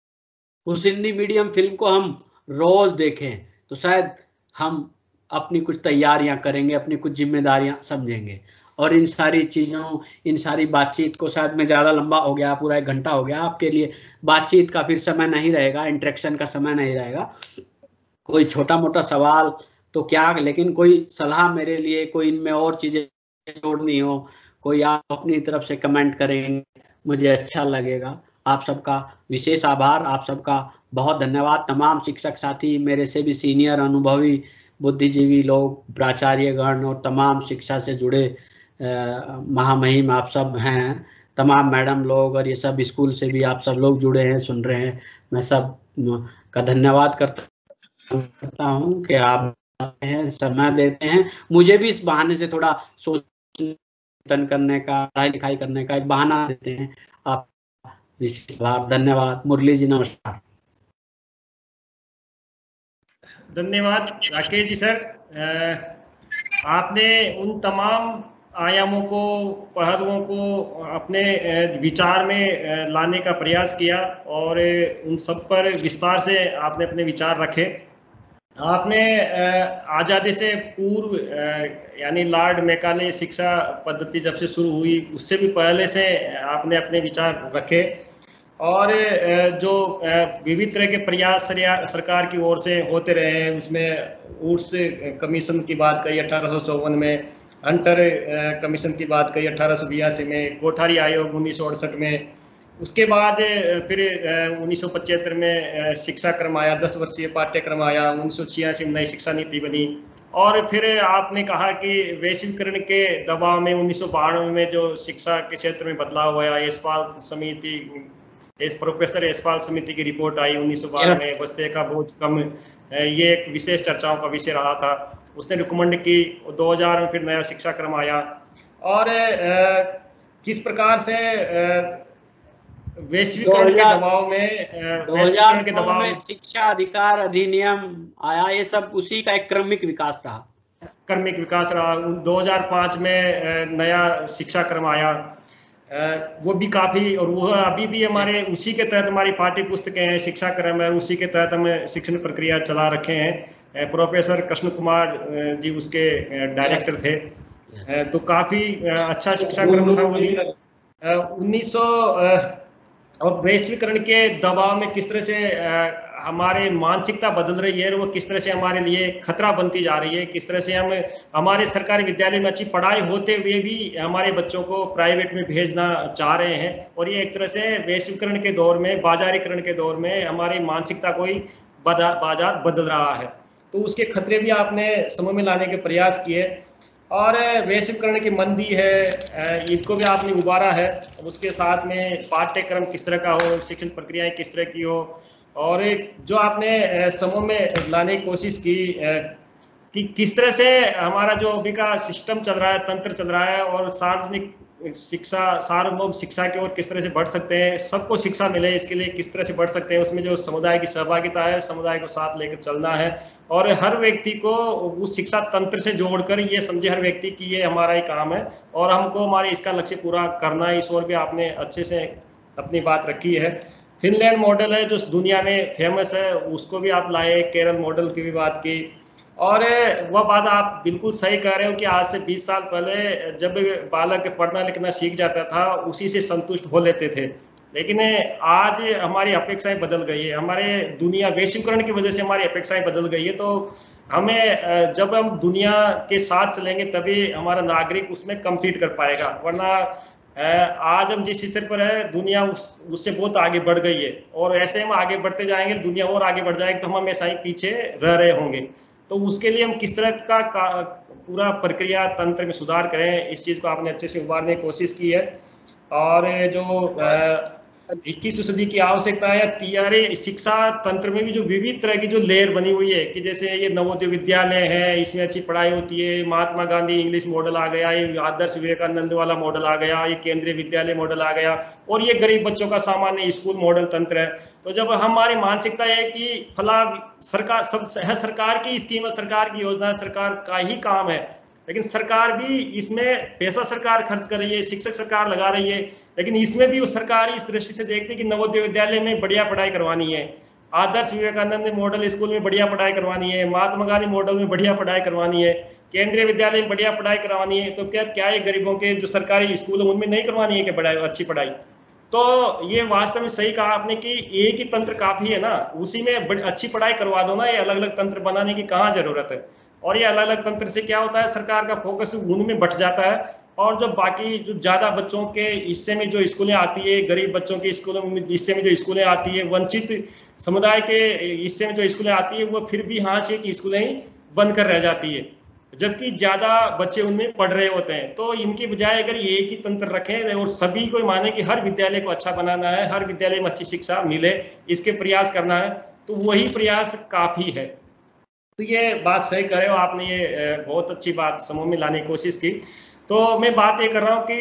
उस हिंदी मीडियम फिल्म को हम रोज देखें तो शायद हम अपनी कुछ तैयारियां करेंगे, अपनी कुछ जिम्मेदारियां समझेंगे। और इन सारी चीज़ों, इन सारी बातचीत को, शायद मैं ज़्यादा लंबा हो गया, पूरा एक घंटा हो गया, आपके लिए बातचीत का फिर समय नहीं रहेगा, इंटरेक्शन का समय नहीं रहेगा। कोई छोटा मोटा सवाल तो क्या, लेकिन कोई सलाह मेरे लिए, कोई इनमें और चीज़ें जोड़नी हो, कोई आप अपनी तरफ से कमेंट करेंगे, मुझे अच्छा लगेगा। आप सबका विशेष आभार, आप सबका बहुत धन्यवाद। तमाम शिक्षक साथी, मेरे से भी सीनियर अनुभवी बुद्धिजीवी लोग, प्राचार्यगण और तमाम शिक्षा से जुड़े महामहिम आप सब हैं, तमाम मैडम लोग, और ये सब स्कूल से भी आप सब लोग जुड़े हैं, सुन रहे हैं, मैं सब का धन्यवाद करता हूँ कि आप हैं, समय देते हैं। मुझे भी इस बहाने से थोड़ा सोच चिंतन करने का, पढ़ाई लिखाई करने का एक बहाना देते हैं। आप विशेष धन्यवाद। मुरली जी नमस्कार। धन्यवाद राकेश जी सर, आपने उन तमाम आयामों को, पहलुओं को अपने विचार में लाने का प्रयास किया और उन सब पर विस्तार से आपने अपने विचार रखे। आपने आज़ादी से पूर्व यानी लॉर्ड मैकाले शिक्षा पद्धति जब से शुरू हुई उससे भी पहले से आपने अपने विचार रखे और जो विविध तरह के प्रयास सरकार की ओर से होते रहे हैं, उसमें वुड्स कमीशन की बात कही अठारह सौ चौवन में, हंटर कमीशन की बात कही अठारह सौ बयासी में, कोठारी आयोग उन्नीस सौ अड़सठ में, उसके बाद फिर उन्नीस सौ पचहत्तर में शिक्षा क्रम आया, दस वर्षीय पाठ्यक्रम आया, उन्नीस सौ छियासी में नई शिक्षा नीति बनी और फिर आपने कहा कि वैश्वीकरण के दबाव में उन्नीस सौ बानवे में जो शिक्षा के क्षेत्र में बदलाव हुआ, यशपाल समिति इस प्रोफेसर यशपाल समिति की रिपोर्ट आई उन्नीस सौ बारह में, बस्ते का बोझ कम, ये एक विशेष चर्चाओं का विषय रहा था, उसने रिकमेंड की। दो हज़ार में फिर नया शिक्षा क्रम आया और किस प्रकार से वैश्वीकरण के दबाव में वैश्वीकरण के दबाव में शिक्षा अधिकार अधिनियम आया, ये सब उसी का एक क्रमिक विकास रहा क्रमिक विकास रहा। दो हज़ार पाँच में नया शिक्षा क्रम आया, वो भी काफी, और वो अभी भी हमारे उसी के तहत हमारी पाठ्य पुस्तकें हैं, शिक्षा क्रम है, उसी के तहत हम शिक्षण प्रक्रिया चला रखे हैं। प्रोफेसर कृष्ण कुमार जी उसके डायरेक्टर थे, तो काफी अच्छा शिक्षा क्रम था वो भी। उन्नीस सौ और वैश्वीकरण के दबाव में किस तरह से हमारे मानसिकता बदल रही है और वो किस तरह से हमारे लिए खतरा बनती जा रही है, किस तरह से हम हमारे सरकारी विद्यालय में अच्छी पढ़ाई होते हुए भी हमारे बच्चों को प्राइवेट में भेजना चाह रहे हैं, और ये एक तरह से वैश्वीकरण के दौर में, बाजारीकरण के दौर में हमारी मानसिकता को ही बाजार बदल रहा है। तो उसके खतरे भी आपने समझ में लाने के प्रयास किए और वैश्वीकरण की मंदी है, इनको भी आपने उबारा है। उसके साथ में पाठ्यक्रम किस तरह का हो, शिक्षण प्रक्रियाएं किस तरह की हो, और जो आपने समूह में लाने की कोशिश की कि किस तरह से हमारा जो अभी का सिस्टम चल रहा है, तंत्र चल रहा है, और सार्वजनिक शिक्षा, सार्वभौम शिक्षा की ओर किस तरह से बढ़ सकते हैं, सबको शिक्षा मिले इसके लिए किस तरह से बढ़ सकते हैं। उसमें जो समुदाय की सहभागिता है, समुदाय को साथ लेकर चलना है और हर व्यक्ति को उस शिक्षा तंत्र से जोड़कर ये समझे हर व्यक्ति कि ये हमारा ही काम है और हमको हमारे इसका लक्ष्य पूरा करना है। इस ओर भी आपने अच्छे से अपनी बात रखी है। फिनलैंड मॉडल है जो दुनिया में फेमस है, उसको भी आप लाए, केरल मॉडल की भी बात की, और वह बात आप बिल्कुल सही कह रहे हो कि आज से बीस साल पहले जब बालक पढ़ना लिखना सीख जाता था उसी से संतुष्ट हो लेते थे, लेकिन आज हमारी अपेक्षाएं बदल गई है। हमारे दुनिया वैश्वीकरण की वजह से हमारी अपेक्षाएं बदल गई है, तो हमें जब हम दुनिया के साथ चलेंगे तभी हमारा नागरिक उसमें कम्पीट कर पाएगा, वरना आज हम जिस स्तर पर है दुनिया उस उससे बहुत आगे बढ़ गई है, और ऐसे हम आगे बढ़ते जाएंगे दुनिया और आगे बढ़ जाएगी तो हम हमेशा ही पीछे रह रहे होंगे। तो उसके लिए हम किस तरह का, का पूरा प्रक्रिया तंत्र में सुधार करें, इस चीज़ को आपने अच्छे से उभारने की कोशिश की है। और जो इक्कीसवीं सदी की आवश्यकता है, तियारे शिक्षा तंत्र में भी जो विविध तरह की जो लेयर बनी हुई है कि जैसे ये नवोदय विद्यालय है, इसमें अच्छी पढ़ाई होती है, महात्मा गांधी इंग्लिश मॉडल आ गया, ये आदर्श विवेकानंद वाला मॉडल आ गया, ये केंद्रीय विद्यालय मॉडल आ गया, और ये गरीब बच्चों का सामान्य स्कूल मॉडल तंत्र है। तो जब हमारी मानसिकता है कि फला सरकार सब है, सरकार की स्कीम है, सरकार की योजना है, सरकार का ही काम है, लेकिन सरकार भी इसमें पैसा सरकार खर्च कर रही है, शिक्षक सरकार लगा रही है, लेकिन इसमें भी वो सरकार इस दृष्टि से देखती है कि नवोदय विद्यालय में बढ़िया पढ़ाई करवानी है, आदर्श विवेकानंद मॉडल स्कूल में बढ़िया पढ़ाई करवानी है, महात्मा गांधी मॉडल में बढ़िया पढ़ाई करवानी है, केंद्रीय विद्यालय में बढ़िया पढ़ाई करवानी है। तो क्या क्या ये गरीबों के जो सरकारी स्कूल है उनमें नहीं करवानी है कि पढ़ाई अच्छी पढ़ाई? तो ये वास्तव में सही कहा आपने कि एक ही तंत्र काफी है ना, उसी में अच्छी पढ़ाई करवा दो ना, ये अलग अलग तंत्र बनाने की कहाँ जरूरत है। और ये अलग अलग तंत्र से क्या होता है, सरकार का फोकस उनमें बट जाता है, और जो बाकी जो ज्यादा बच्चों के हिस्से में जो स्कूलें आती है, गरीब बच्चों के स्कूलों में हिस्से में जो स्कूलें आती है, वंचित समुदाय के हिस्से में जो स्कूलें आती है, वो फिर भी हाँ से की स्कूलें बंद कर रह जाती है, जबकि ज्यादा बच्चे उनमें पढ़ रहे होते हैं। तो इनकी बजाय अगर ये एक ही तंत्र रखें और सभी को माने कि हर विद्यालय को अच्छा बनाना है, हर विद्यालय में अच्छी शिक्षा मिले, इसके प्रयास करना है, तो वही प्रयास काफी है। तो ये बात सही कर रहे हो आपने, ये बहुत अच्छी बात समूह में लाने की कोशिश की। तो मैं बात ये कर रहा हूँ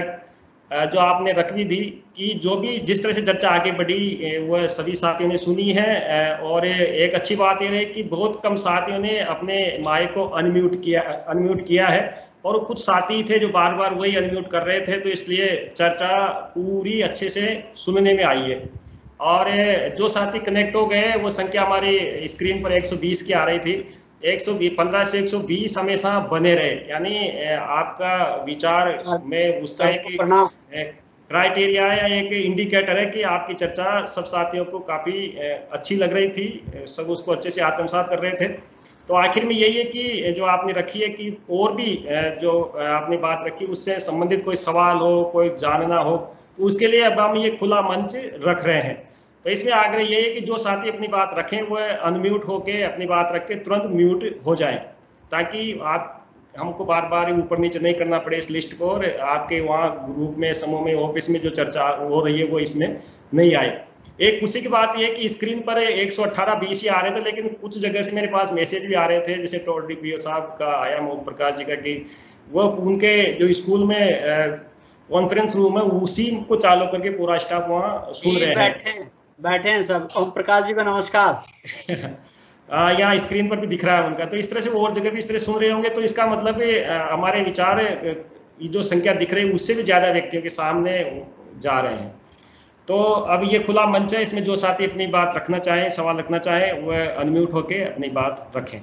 कि जो आपने रकबी दी कि जो भी जिस तरह से चर्चा आगे बढ़ी वो सभी साथियों ने सुनी है, और एक अच्छी बात ये रही कि बहुत कम साथियों ने अपने माइक को अनम्यूट किया अनम्यूट किया है, और कुछ साथी थे जो बार बार वही अनम्यूट कर रहे थे, तो इसलिए चर्चा पूरी अच्छे से सुनने में आई है। और जो साथी कनेक्ट हो गए वो संख्या हमारी स्क्रीन पर एक सौ बीस की आ रही थी। एक सौ पंद्रह से एक सौ बीस हमेशा बने रहे, यानी आपका विचार में उसका एक क्राइटेरिया या एक इंडिकेटर है कि आपकी चर्चा सब साथियों को काफी अच्छी लग रही थी, सब उसको अच्छे से आत्मसात कर रहे थे। तो आखिर में यही है कि जो आपने रखी है कि और भी जो आपने बात रखी उससे संबंधित कोई सवाल हो, कोई जानना हो, तो उसके लिए अब हम ये खुला मंच रख रहे हैं। तो इसमें आग्रह ये है कि जो साथी अपनी बात रखें वो अनम्यूट होके अपनी बात रख के तुरंत म्यूट हो जाएं, ताकि आप हमको बार बार ऊपर नीचे नहीं करना पड़े इस लिस्ट को, और आपके वहाँ ग्रुप में, समूह में, ऑफिस में जो चर्चा हो रही है वो इसमें नहीं आए। एक खुशी की बात यह है कि स्क्रीन पर एक सौ अठारह बीस ही आ रहे थे, लेकिन कुछ जगह से मेरे पास मैसेज भी आ रहे थे, जैसे टोल डीपीओ साहब का आया, मोहन प्रकाश जी का, कि वो उनके जो स्कूल में कॉन्फ्रेंस रूम है उसी को चालू करके पूरा स्टाफ वहाँ सुन रहे हैं। बैठे बैठे हैं सब। ओम प्रकाश जी को नमस्कार। यहाँ स्क्रीन पर भी दिख रहा है उनका, तो इस तरह से वो और जगह भी इस तरह सुन रहे होंगे, तो इसका मतलब हमारे विचार जो संख्या दिख रही है उससे भी ज्यादा व्यक्तियों के सामने जा रहे हैं। तो अब ये खुला मंच है, इसमें जो साथी अपनी बात रखना चाहे, सवाल रखना चाहे, वह अनम्यूट होके अपनी बात रखें।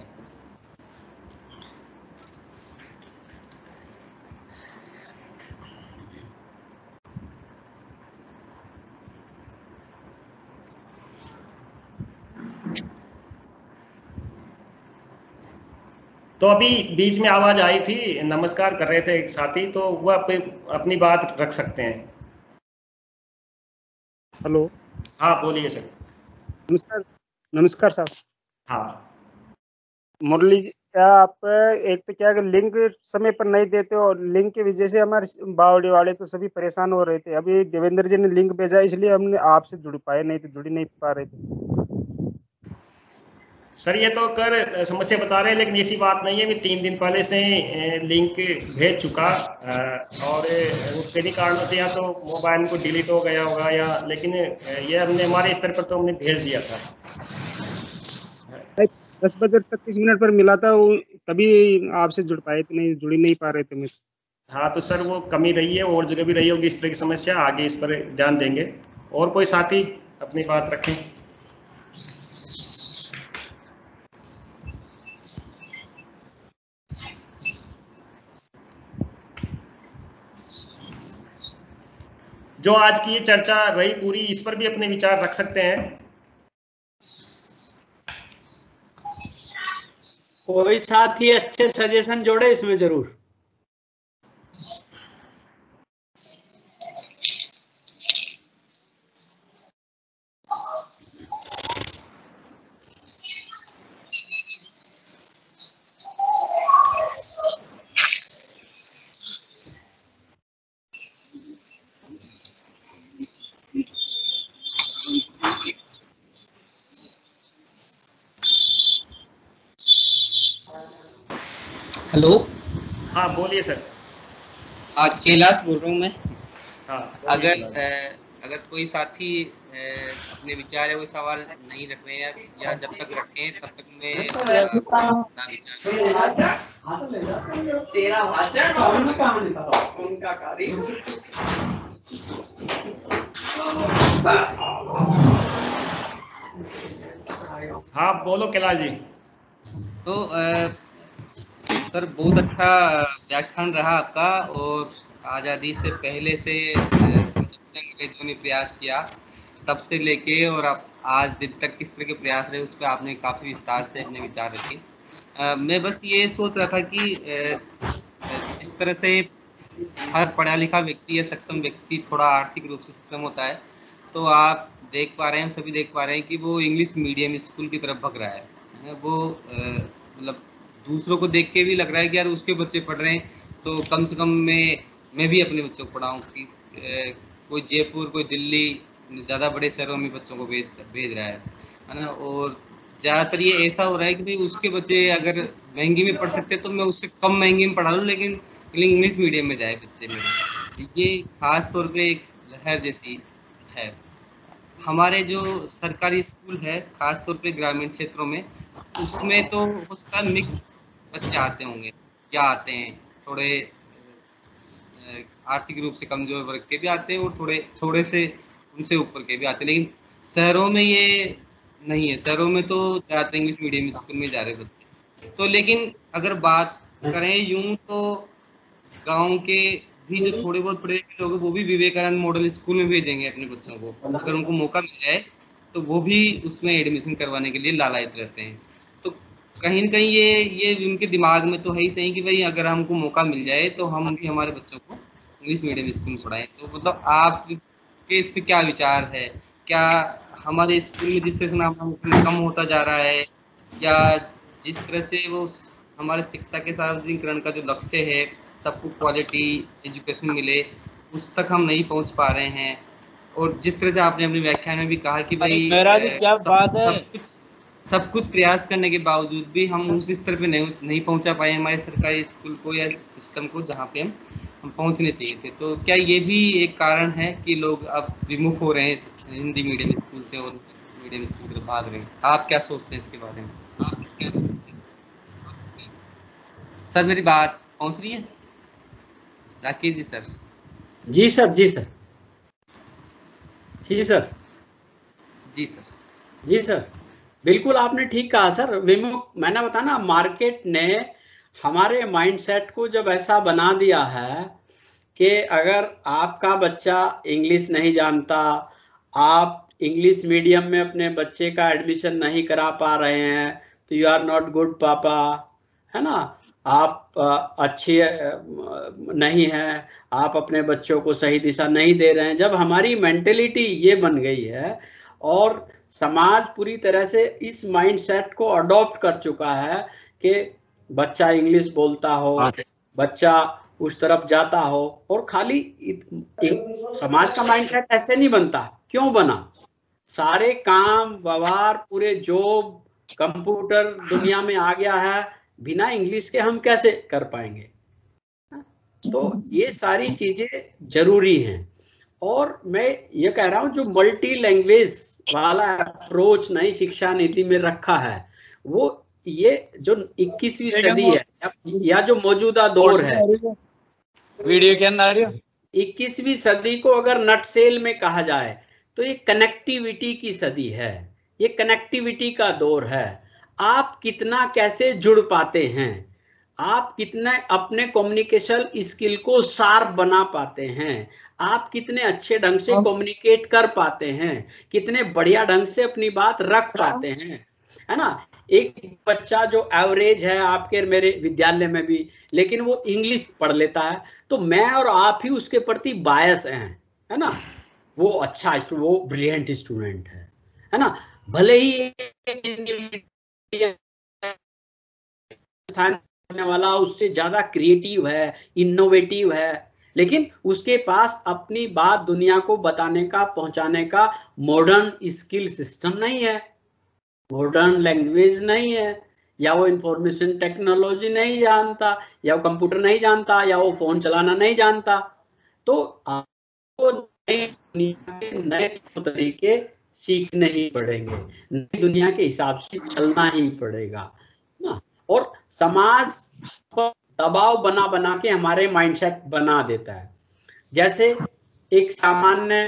तो अभी बीच में आवाज आई थी, नमस्कार कर रहे थे एक साथी, तो वो अपनी बात रख सकते हैं। हेलो, हाँ बोलिए सर। नमस्कार। नमस्कार साहब। हाँ मुरली, क्या आप एक तो क्या लिंक समय पर नहीं देते हो, और लिंक की वजह से हमारे बावड़ी वाले तो सभी परेशान हो रहे थे। अभी देवेंद्र जी ने लिंक भेजा इसलिए हमने आपसे जुड़ पाए, नहीं तो जुड़ नहीं पा रहे थे। सर ये तो कर समस्या बता रहे हैं, लेकिन ऐसी बात नहीं है, मैं तीन दिन पहले से लिंक भेज चुका, और किन्हीं कारणों से या तो मोबाइल को डिलीट हो गया होगा, या लेकिन ये हमने हमारे स्तर पर तो हमने भेज दिया था। दस बजे तक तीस मिनट पर मिला था, तभी आपसे जुड़ पाए थे, नहीं जुड़ नहीं पा रहे थे मैं। हाँ तो सर वो कमी रही है, और जगह भी रही होगी इस तरह की समस्या, आगे इस पर ध्यान देंगे। और कोई साथी अपनी बात रखें। जो आज की ये चर्चा रही पूरी, इस पर भी अपने विचार रख सकते हैं। कोई साथी अच्छे सजेशन जोड़े इसमें जरूर। हेलो, हाँ बोलिए सर। आज कैलाश बोल रहा हूँ मैं। हाँ अगर अगर कोई साथी अपने विचार या कोई सवाल नहीं रख रहे हैं, या जब तक रखें तब तक मैं तेरा भाषण उनका कार्य। हाँ बोलो कैलाश जी। तो आ, सर बहुत अच्छा व्याख्यान रहा आपका, और आज़ादी से पहले से अंग्रेजों ने प्रयास किया तब से लेके और आप आज दिन तक किस तरह के प्रयास रहे, उस पर आपने काफ़ी विस्तार से अपने विचार रखे। मैं बस ये सोच रहा था कि इस तरह से हर पढ़ा लिखा व्यक्ति या सक्षम व्यक्ति थोड़ा आर्थिक रूप से सक्षम होता है, तो आप देख पा रहे हैं, हम सभी देख पा रहे हैं कि वो इंग्लिश मीडियम स्कूल की तरफ भग रहा है। वो मतलब दूसरों को देख के भी लग रहा है कि यार उसके बच्चे पढ़ रहे हैं, तो कम से कम मैं मैं भी अपने बच्चों को पढ़ाऊँ। कि कोई जयपुर, कोई दिल्ली, ज़्यादा बड़े शहरों में बच्चों को भेज भेज रहा है है ना। और ज़्यादातर ये ऐसा हो रहा है कि भाई उसके बच्चे अगर महंगी में पढ़ सकते तो मैं उससे कम महंगी में पढ़ा लूँ, लेकिन इंग्लिश मीडियम में जाए बच्चे मेरे। ये खास तौर पे एक लहर जैसी है। हमारे जो सरकारी स्कूल है खास तौर पे ग्रामीण क्षेत्रों में, उसमें तो उसका मिक्स बच्चे आते होंगे, क्या आते हैं, थोड़े आर्थिक रूप से कमजोर वर्ग के भी आते हैं और थोड़े थोड़े से उनसे ऊपर के भी आते हैं। लेकिन शहरों में ये नहीं है, शहरों में तो ज़्यादातर इंग्लिश मीडियम स्कूल में जा रहे बच्चे। तो लेकिन अगर बात करें यूं तो गांव के भी जो थोड़े बहुत पढ़े लिखे लोग हैं वो भी विवेकानंद मॉडल स्कूल में भेजेंगे अपने बच्चों को, अगर उनको मौका मिल जाए तो वो भी उसमें एडमिशन करवाने के लिए लालायित रहते हैं। तो कहीं ना कहीं ये ये उनके दिमाग में तो है ही सही कि भाई अगर हमको मौका मिल जाए तो हम भी हमारे बच्चों को इंग्लिश मीडियम स्कूल में पढ़ाएं। तो मतलब आपके इस पे क्या विचार है? क्या हमारे स्कूल में जिस तरह से नाम कम होता जा रहा है, या जिस तरह से वो हमारे शिक्षा के सार्वजनिकरण का जो लक्ष्य है, सबको क्वालिटी एजुकेशन मिले, उस तक हम नहीं पहुंच पा रहे हैं? और जिस तरह से आपने अपने व्याख्यान में भी कहा कि भाई मेरा भी क्या सब, बात है, सब कुछ सब कुछ प्रयास करने के बावजूद भी हम उस स्तर पे नहीं नहीं पहुंचा पाए हमारे सरकारी स्कूल को या सिस्टम को जहाँ पे हम हम पहुंचने चाहिए थे। तो क्या ये भी एक कारण है कि लोग अब विमुख हो रहे हैं हिंदी मीडियम स्कूल से और मीडियम स्कूल की भाग रहे हैं? आप क्या सोचते हैं इसके बारे में? आप क्या सोचते हैं? सर मेरी बात पहुंच रही है? राकेश जी सर। जी सर, जी सर, जी सर, जी सर, जी सर, बिल्कुल आपने ठीक कहा सर। विमुख, मैंने बताया ना, मार्केट ने हमारे माइंडसेट को जब ऐसा बना दिया है कि अगर आपका बच्चा इंग्लिश नहीं जानता, आप इंग्लिश मीडियम में अपने बच्चे का एडमिशन नहीं करा पा रहे हैं, तो यू आर नॉट गुड पापा, है ना, आप अच्छे नहीं हैं, आप अपने बच्चों को सही दिशा नहीं दे रहे हैं। जब हमारी मेंटेलिटी ये बन गई है और समाज पूरी तरह से इस माइंडसेट को अडॉप्ट कर चुका है कि बच्चा इंग्लिश बोलता हो, बच्चा उस तरफ जाता हो, और खाली समाज का माइंडसेट ऐसे नहीं बनता। क्यों बना? सारे काम व्यवहार पूरे जॉब कंप्यूटर दुनिया में आ गया है, बिना इंग्लिश के हम कैसे कर पाएंगे? तो ये सारी चीजें जरूरी हैं। और मैं ये कह रहा हूँ जो मल्टी लैंग्वेज वाला अप्रोच नई शिक्षा नीति में रखा है, वो ये जो इक्कीसवीं सदी है या जो मौजूदा दौर है, वीडियो के अंदर इक्कीसवीं सदी को अगर नटसेल में कहा जाए तो ये कनेक्टिविटी की सदी है, ये कनेक्टिविटी का दौर है। आप कितना कैसे जुड़ पाते हैं, आप कितना अपने कम्युनिकेशन स्किल को शार्प बना पाते हैं, आप कितने अच्छे ढंग से कम्युनिकेट कर पाते हैं, कितने बढ़िया ढंग से अपनी बात रख पाते हैं, है ना। एक बच्चा जो एवरेज है आपके मेरे विद्यालय में भी, लेकिन वो इंग्लिश पढ़ लेता है, तो मैं और आप ही उसके प्रति बायस हैं, है ना। वो अच्छा, वो ब्रिलियंट स्टूडेंट है, है ना, भले ही वाला उससे ज्यादा क्रिएटिव है, इनोवेटिव है, लेकिन उसके पास अपनी बात दुनिया को बताने का, पहुंचाने का मॉडर्न स्किल सिस्टम नहीं है, मॉडर्न लैंग्वेज नहीं है, या वो इंफॉर्मेशन टेक्नोलॉजी नहीं जानता, या वो कंप्यूटर नहीं जानता, या वो फोन चलाना नहीं जानता। तो आपको नई दुनिया के नए तरीके सीखने ही पड़ेंगे, नई दुनिया के हिसाब से चलना ही पड़ेगा ना। और समाज पर दबाव बना बना के हमारे माइंडसेट बना देता है। जैसे एक सामान्य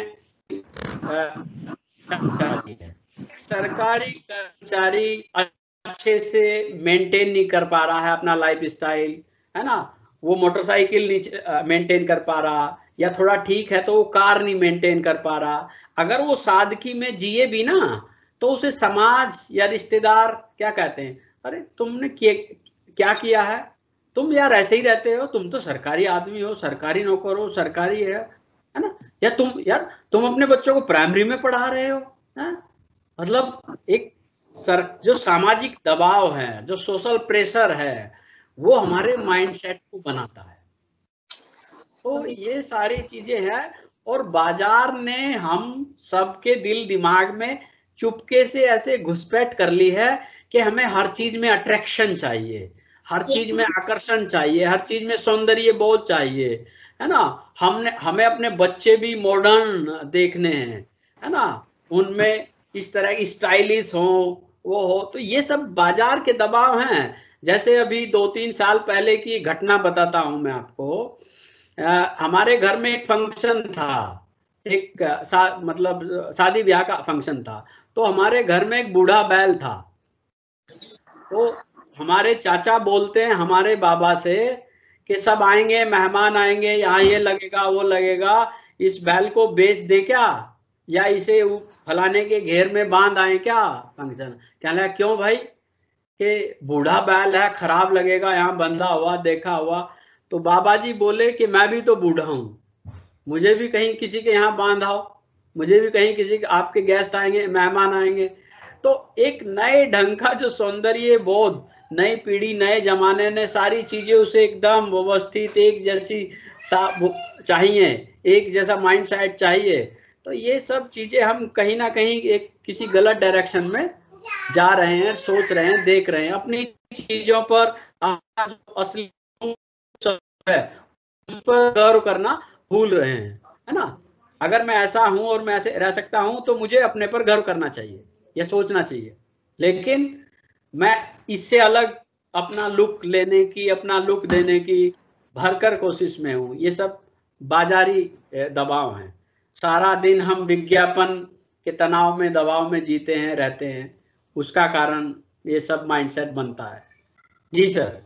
सरकारी कर्मचारी अच्छे से मेंटेन नहीं कर पा रहा है अपना लाइफ स्टाइल, है ना, वो मोटरसाइकिल नहीं मेंटेन कर पा रहा, या थोड़ा ठीक है तो वो कार नहीं मेंटेन कर पा रहा। अगर वो सादगी में जिए भी ना, तो उसे समाज या रिश्तेदार क्या कहते हैं, अरे तुमने क्या किया है, तुम यार ऐसे ही रहते हो, तुम तो सरकारी आदमी हो, सरकारी नौकर हो, सरकारी है है ना, या तुम यार तुम अपने बच्चों को प्राइमरी में पढ़ा रहे हो, है? मतलब एक सर जो सामाजिक दबाव है, जो सोशल प्रेशर है, वो हमारे माइंडसेट को बनाता है। तो ये सारी चीजें हैं, और बाजार ने हम सबके दिल दिमाग में चुपके से ऐसे घुसपैठ कर ली है कि हमें हर चीज में अट्रैक्शन चाहिए, हर चीज में आकर्षण चाहिए, हर चीज में सौंदर्य बहुत चाहिए, है ना। हमने हमें अपने बच्चे भी मॉडर्न देखने हैं, है ना, उनमें इस तरह की स्टाइलिश हो, वो हो। तो ये सब बाजार के दबाव हैं। जैसे अभी दो तीन साल पहले की घटना बताता हूं मैं आपको। आ, हमारे घर में एक फंक्शन था, एक सा, मतलब शादी ब्याह का फंक्शन था, तो हमारे घर में एक बूढ़ा बैल था। तो हमारे चाचा बोलते हैं हमारे बाबा से कि सब आएंगे, मेहमान आएंगे, यहाँ ये लगेगा वो लगेगा, इस बैल को बेच दे क्या, या इसे फलाने के घेर में बांध आए क्या फंक्शन। कहने लगा क्यों भाई, कि बूढ़ा बैल है, खराब लगेगा यहाँ बंधा हुआ देखा हुआ। तो बाबा जी बोले कि मैं भी तो बूढ़ा हूँ, मुझे भी कहीं किसी के यहाँ बांधाओ, मुझे भी कहीं किसी के आपके गेस्ट आएंगे, मेहमान आएंगे। तो एक नए ढंग का जो सौंदर्य बोध, नई पीढ़ी, नए जमाने ने सारी चीजें उसे एकदम व्यवस्थित एक जैसी चाहिए, एक जैसा माइंड सेट चाहिए। तो ये सब चीजें हम कहीं ना कहीं एक किसी गलत डायरेक्शन में जा रहे हैं, सोच रहे हैं, देख रहे हैं, अपनी चीजों पर असली है उस पर गर्व करना भूल रहे हैं, है ना। अगर मैं ऐसा हूं और मैं ऐसे रह सकता हूं तो मुझे अपने पर गर्व करना चाहिए या सोचना चाहिए। लेकिन मैं इससे अलग अपना लुक लेने की, अपना लुक देने की भरकर कोशिश में हूं। ये सब बाजारी दबाव हैं। सारा दिन हम विज्ञापन के तनाव में, दबाव में जीते हैं, रहते हैं, उसका कारण ये सब माइंडसेट बनता है। जी सर।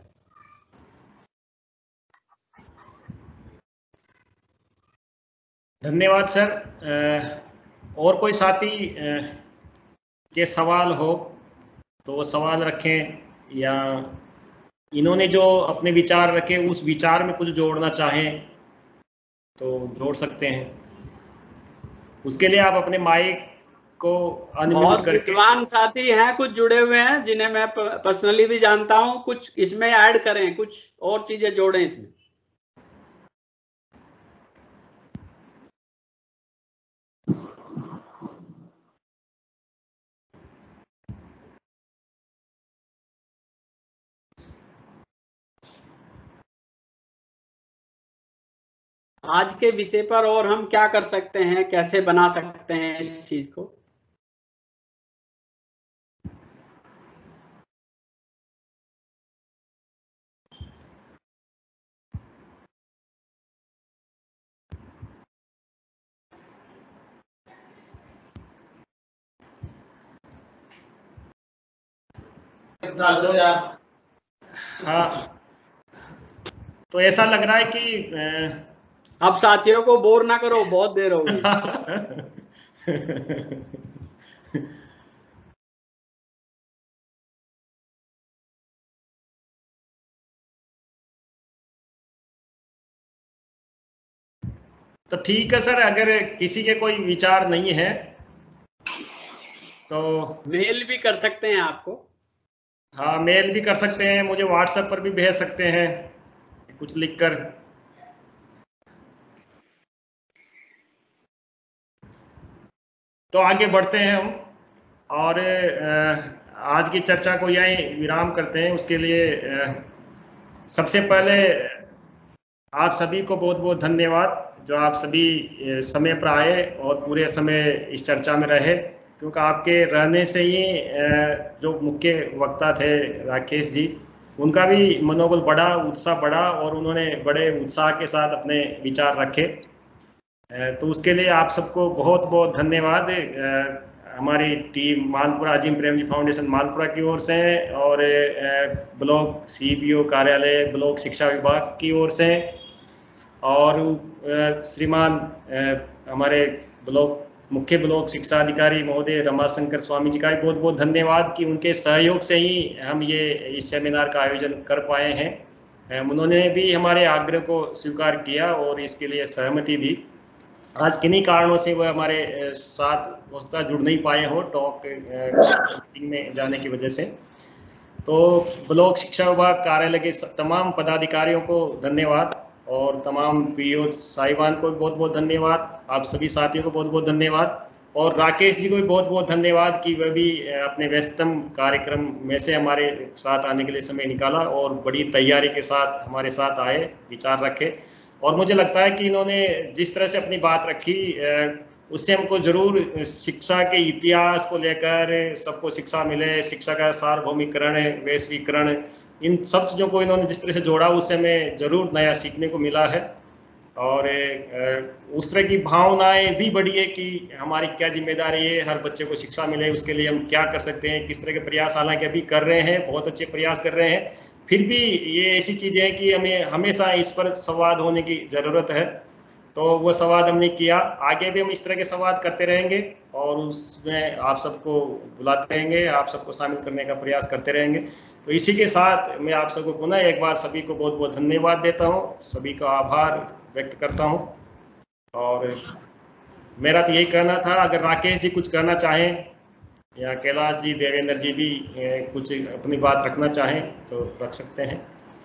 धन्यवाद सर। और कोई साथी के सवाल हो तो वो सवाल रखें, या इन्होंने जो अपने विचार रखे उस विचार में कुछ जोड़ना चाहें तो जोड़ सकते हैं। उसके लिए आप अपने माइक को अनम्यूट करके। विद्वान साथी हैं कुछ जुड़े हुए हैं जिन्हें मैं पर्सनली भी जानता हूं, कुछ इसमें ऐड करें, कुछ और चीजें जोड़ें इसमें। आज के विषय पर और हम क्या कर सकते हैं, कैसे बना सकते हैं इस चीज को। हाँ, तो ऐसा लग रहा है कि अब साथियों को बोर ना करो, बहुत देर हो गई। तो ठीक है सर, अगर किसी के कोई विचार नहीं है तो मेल भी कर सकते हैं आपको। हाँ, मेल भी कर सकते हैं, मुझे व्हाट्सएप पर भी भेज सकते हैं कुछ लिखकर। तो आगे बढ़ते हैं हम, और आज की चर्चा को यहीं विराम करते हैं। उसके लिए सबसे पहले आप सभी को बहुत बहुत धन्यवाद, जो आप सभी समय पर आए और पूरे समय इस चर्चा में रहे, क्योंकि आपके रहने से ही जो मुख्य वक्ता थे राकेश जी, उनका भी मनोबल बढ़ा, उत्साह बढ़ा, और उन्होंने बड़े उत्साह के साथ अपने विचार रखे। तो उसके लिए आप सबको बहुत बहुत धन्यवाद। हमारी टीम मालपुरा अजीम प्रेम जी फाउंडेशन मालपुरा की ओर से, और ब्लॉक सीपीओ कार्यालय ब्लॉक शिक्षा विभाग की ओर से, और श्रीमान हमारे ब्लॉक मुख्य ब्लॉक शिक्षा अधिकारी महोदय रमाशंकर स्वामी जी का भी बहुत बहुत धन्यवाद कि उनके सहयोग से ही हम ये इस सेमिनार का आयोजन कर पाए हैं। उन्होंने भी हमारे आग्रह को स्वीकार किया और इसके लिए सहमति दी। आज किन्हीं कारणों से वह हमारे साथ वक्ता जुड़ नहीं पाए हो, टॉक मीटिंग में जाने की वजह से। तो ब्लॉक शिक्षा विभाग कार्यालय के तमाम पदाधिकारियों को धन्यवाद, और तमाम पीओ साहिबान को बहुत बहुत धन्यवाद, आप सभी साथियों को बहुत बहुत धन्यवाद, और राकेश जी को भी बहुत बहुत धन्यवाद कि वह भी अपने व्यस्ततम कार्यक्रम में से हमारे साथ आने के लिए समय निकाला और बड़ी तैयारी के साथ हमारे साथ आए, विचार रखे। और मुझे लगता है कि इन्होंने जिस तरह से अपनी बात रखी उससे हमको जरूर शिक्षा के इतिहास को लेकर सबको शिक्षा मिले, शिक्षा का सार्वभौमिकरण, वैश्वीकरण, इन सब चीज़ों को इन्होंने जिस तरह से जोड़ा उससे हमें जरूर नया सीखने को मिला है। और उस तरह की भावनाएं भी बढ़ी है कि हमारी क्या जिम्मेदारी है, हर बच्चे को शिक्षा मिले, उसके लिए हम क्या कर सकते हैं, किस तरह के प्रयास हालांकि अभी कर रहे हैं, बहुत अच्छे प्रयास कर रहे हैं, फिर भी ये ऐसी चीजें हैं कि हमें हमेशा इस पर संवाद होने की जरूरत है। तो वो संवाद हमने किया, आगे भी हम इस तरह के संवाद करते रहेंगे और उसमें आप सबको बुलाते रहेंगे, आप सबको शामिल करने का प्रयास करते रहेंगे। तो इसी के साथ मैं आप सबको पुनः एक बार सभी को बहुत बहुत धन्यवाद देता हूँ, सभी का आभार व्यक्त करता हूँ। और मेरा तो यही कहना था, अगर राकेश जी कुछ कहना चाहें या कैलाश जी, देवेंद्र जी भी कुछ अपनी बात रखना चाहें तो रख सकते हैं।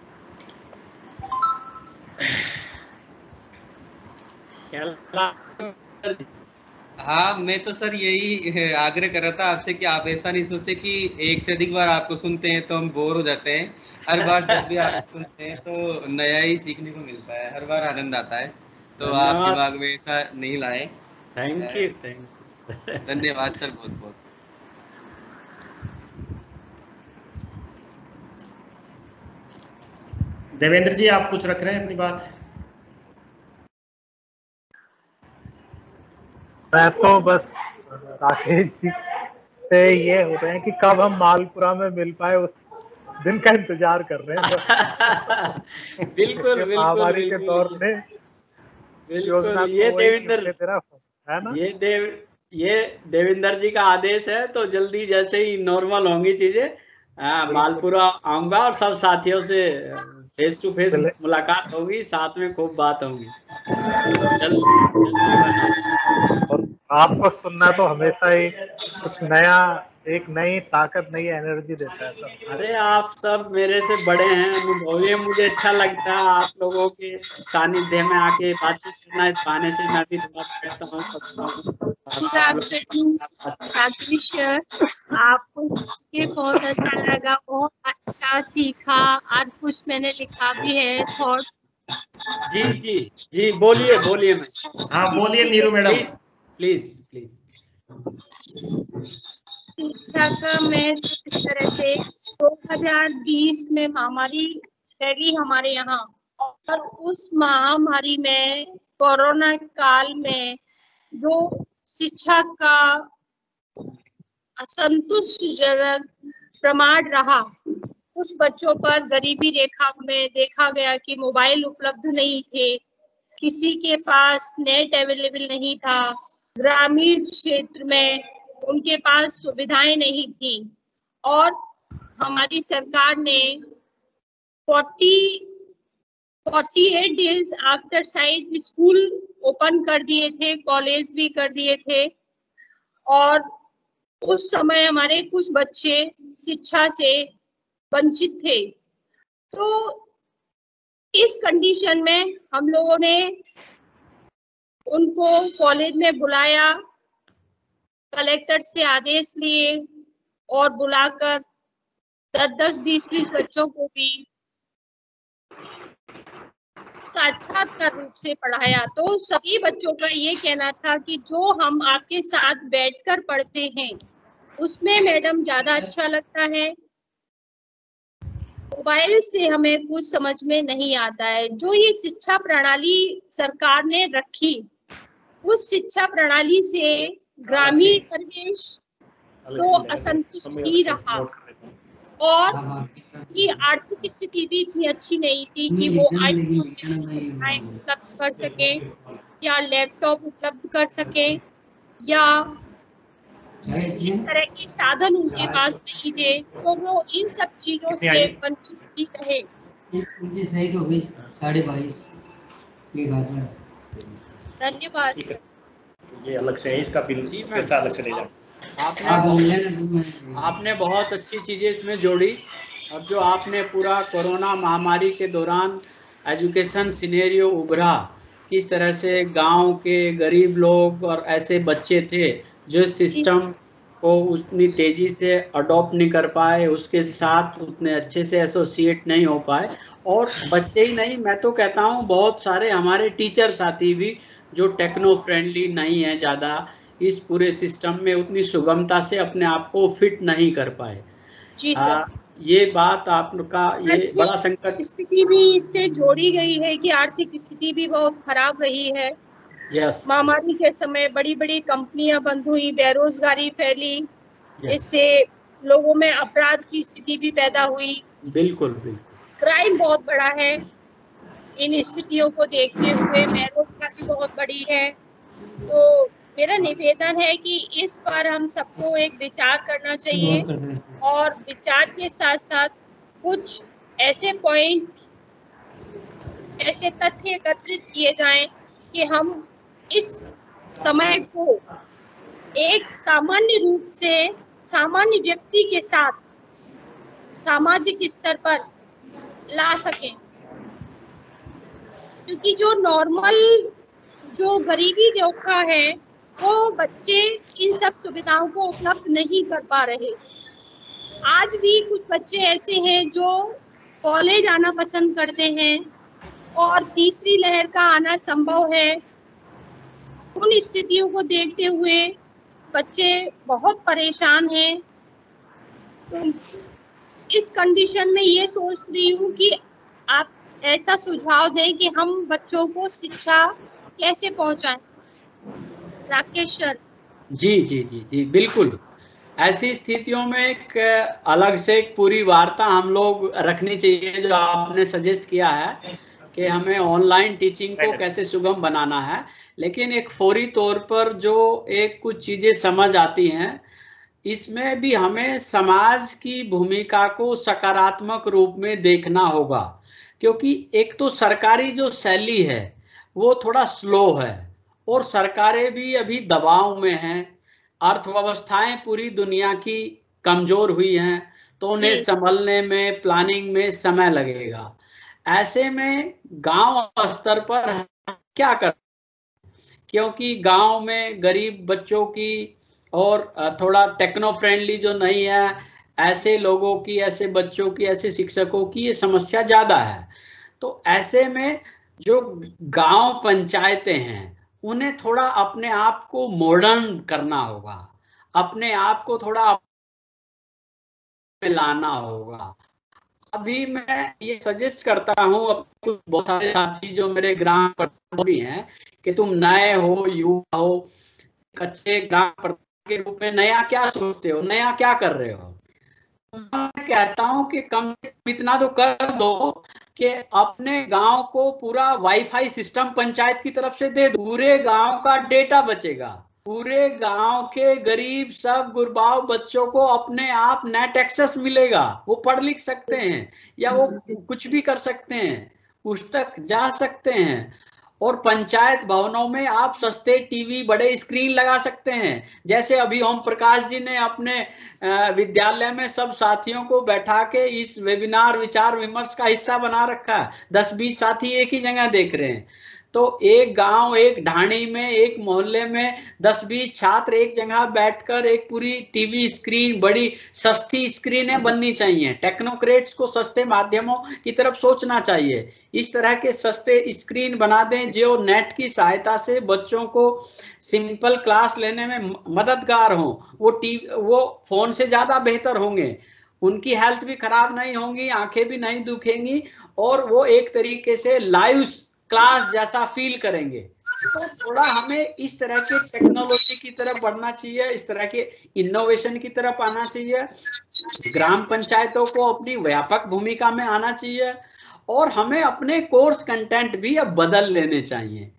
हाँ, मैं तो सर यही आग्रह कर रहा था आपसे कि आप ऐसा नहीं सोचे कि एक से अधिक बार आपको सुनते हैं तो हम बोर हो जाते हैं। हर बार जब भी आप सुनते हैं तो नया ही सीखने को मिलता है, हर बार आनंद आता है। तो आप दिमाग में ऐसा नहीं लाए। थैंक यू, थैंक यू, धन्यवाद सर, बहुत बहुत। देवेंद्र जी, आप कुछ रख रहे हैं अपनी बात? मैं तो बस राकेश जी से ये हो रहे हैं कि कब हम मालपुरा में मिल पाए, उस दिन का इंतजार कर रहे हैं। बिल्कुल महामारी के दौर में बिल्कुल, ये देवेंद्र है ना, ये देव ये देवेंद्र जी का आदेश है। तो जल्दी जैसे ही नॉर्मल होंगी चीजें, मालपुरा आऊंगा और सब साथियों से फेस टू फेस मुलाकात होगी, साथ में खूब बात होगी। जल्दी और आपको सुनना तो हमेशा ही कुछ नया, एक नई ताकत, नई एनर्जी देता है सब। अरे आप सब मेरे से बड़े हैं, अनुभवी, मुझे अच्छा लगता है आप लोगों के सानिध्य में आके बातचीत करना। इस बहाने से मैं भी थोड़ा कहता हूँ आपको ये बहुत अच्छा लगा, बहुत अच्छा सीखा और कुछ मैंने लिखा भी है थॉट। जी जी जी, बोलिए बोलिए। हाँ बोलिए नीरू मैडम, प्लीज प्लीज। शिक्षा का मैं इस तरह से दो हज़ार बीस में महामारी फैली हमारे यहाँ, और उस महामारी में कोरोना काल में जो शिक्षा का असंतुष्टजनक प्रमाण रहा, कुछ बच्चों पर गरीबी रेखा में देखा गया कि मोबाइल उपलब्ध नहीं थे, किसी के पास नेट अवेलेबल नहीं था, ग्रामीण क्षेत्र में उनके पास सुविधाएं नहीं थी। और हमारी सरकार ने अड़तालीस days after site school open कर दिए थे, कॉलेज भी कर दिए थे, और उस समय हमारे कुछ बच्चे शिक्षा से वंचित थे। तो इस कंडीशन में हम लोगों ने उनको कॉलेज में बुलाया, कलेक्टर से आदेश लिए और बुलाकर दस दस बीस बीस बच्चों को भी साक्षात्कार रूप से पढ़ाया। तो सभी बच्चों का ये कहना था कि जो हम आपके साथ बैठकर पढ़ते हैं उसमें मैडम ज्यादा अच्छा लगता है, मोबाइल से हमें कुछ समझ में नहीं आता है। जो ये शिक्षा प्रणाली सरकार ने रखी, उस शिक्षा प्रणाली से ग्रामीण परिवेश तो असंतुष्ट ही रहा, और की आर्थिक स्थिति भी इतनी अच्छी नहीं थी कि वो आईफोन सुविधाएं उपलब्ध कर सके या लैपटॉप उपलब्ध कर सके, या इस तरह के साधन उनके पास नहीं थे, तो वो इन सब चीजों से वंचित ही रहे। सही तो हुई साढ़े बाईस। धन्यवाद। ये अलग से है, इसका बिल कैसा अलग से ले जाए। आपने आपने बहुत अच्छी चीजें इसमें जोड़ी। अब जो आपने पूरा कोरोना महामारी के दौरान एजुकेशन सिनेरियो उभरा, किस तरह से गांव के गरीब लोग और ऐसे बच्चे थे जो सिस्टम को उतनी तेजी से अडॉप्ट नहीं कर पाए, उसके साथ उतने अच्छे से एसोसिएट नहीं हो पाए। और बच्चे ही नहीं, मैं तो कहता हूँ बहुत सारे हमारे टीचर साथी भी जो टेक्नो फ्रेंडली नहीं है, ज़्यादा इस पूरे सिस्टम में उतनी सुगमता से अपने आप को फिट नहीं कर पाए। जी सर। ये बात आपका ये बड़ा संकट, स्थिति भी इससे जोड़ी गई है कि आर्थिक स्थिति भी बहुत खराब रही है। यस, महामारी के समय बड़ी बड़ी कंपनियां बंद हुई, बेरोजगारी फैली, इससे लोगों में अपराध की स्थिति भी पैदा हुई। बिल्कुल बिल्कुल, क्राइम बहुत बड़ा है। इन स्थितियों को देखते हुए बेरोजगारी बहुत बड़ी है। तो मेरा निवेदन है कि इस पर हम सबको एक विचार करना चाहिए और विचार के साथ साथ कुछ ऐसे पॉइंट, ऐसे तथ्य एकत्रित किए जाएं कि हम इस समय को एक सामान्य रूप से सामान्य व्यक्ति के साथ सामाजिक स्तर पर ला सकें, क्योंकि जो नॉर्मल जो गरीबी रेखा है वो बच्चे इन सब सुविधाओं को उपलब्ध नहीं कर पा रहे। आज भी कुछ बच्चे ऐसे हैं जो कॉलेज आना पसंद करते हैं और तीसरी लहर का आना संभव है। उन स्थितियों को देखते हुए बच्चे बहुत परेशान हैं। तो इस कंडीशन में ये सोच रही हूँ कि आप ऐसा सुझाव दें कि हम बच्चों को शिक्षा कैसे पहुंचाएं। राकेश सर। जी जी जी जी बिल्कुल, ऐसी स्थितियों में एक अलग से एक पूरी वार्ता हम लोग रखनी चाहिए, जो आपने सजेस्ट किया है कि हमें ऑनलाइन टीचिंग को कैसे सुगम बनाना है। लेकिन एक फौरी तौर पर जो एक कुछ चीजें समझ आती हैं, इसमें भी हमें समाज की भूमिका को सकारात्मक रूप में देखना होगा, क्योंकि एक तो सरकारी जो शैली है वो थोड़ा स्लो है और सरकारें भी अभी दबाव में हैं, अर्थव्यवस्थाएं पूरी दुनिया की कमजोर हुई हैं, तो उन्हें संभलने में, प्लानिंग में समय लगेगा। ऐसे में गांव स्तर पर क्या कर, क्योंकि गांव में गरीब बच्चों की और थोड़ा टेक्नो फ्रेंडली जो नहीं है, ऐसे लोगों की, ऐसे बच्चों की, ऐसे शिक्षकों की ये समस्या ज्यादा है। तो ऐसे में जो गांव पंचायतें हैं उन्हें थोड़ा अपने आप को मॉडर्न करना होगा, अपने आप को थोड़ा लाना होगा। अभी मैं ये सजेस्ट करता हूँ, कुछ बहुत सारे साथी जो मेरे ग्राम प्रधान भी हैं, कि तुम नए हो, युवा हो, कच्चे ग्राम प्रधान के रूप में नया क्या सोचते हो, नया क्या कर रहे हो। मैं कहता हूँ कि कम से कम इतना तो कर दो कि अपने गांव को पूरा वाईफाई सिस्टम पंचायत की तरफ से दे दो, पूरे गांव का डेटा बचेगा, पूरे गांव के गरीब सब गुरबाव बच्चों को अपने आप नेट एक्सेस मिलेगा, वो पढ़ लिख सकते हैं या वो कुछ भी कर सकते हैं, उस तक जा सकते हैं। और पंचायत भवनों में आप सस्ते टीवी, बड़े स्क्रीन लगा सकते हैं, जैसे अभी ओम प्रकाश जी ने अपने विद्यालय में सब साथियों को बैठा के इस वेबिनार विचार विमर्श का हिस्सा बना रखा है। दस बीस साथी एक ही जगह देख रहे हैं। तो एक गांव, एक ढाणी में, एक मोहल्ले में दस बीस छात्र एक जगह बैठकर एक पूरी टीवी स्क्रीन, बड़ी सस्ती स्क्रीनें बननी चाहिए। टेक्नोक्रेट्स को सस्ते माध्यमों की तरफ सोचना चाहिए, इस तरह के सस्ते स्क्रीन बना दें जो नेट की सहायता से बच्चों को सिंपल क्लास लेने में मददगार हो। वो टीवी वो फोन से ज्यादा बेहतर होंगे, उनकी हेल्थ भी खराब नहीं होंगी, आंखें भी नहीं दुखेंगी, और वो एक तरीके से लाइव क्लास जैसा फील करेंगे। तो थोड़ा हमें इस तरह के टेक्नोलॉजी की तरफ बढ़ना चाहिए, इस तरह के इनोवेशन की तरफ आना चाहिए। ग्राम पंचायतों को अपनी व्यापक भूमिका में आना चाहिए और हमें अपने कोर्स कंटेंट भी अब बदल लेने चाहिए।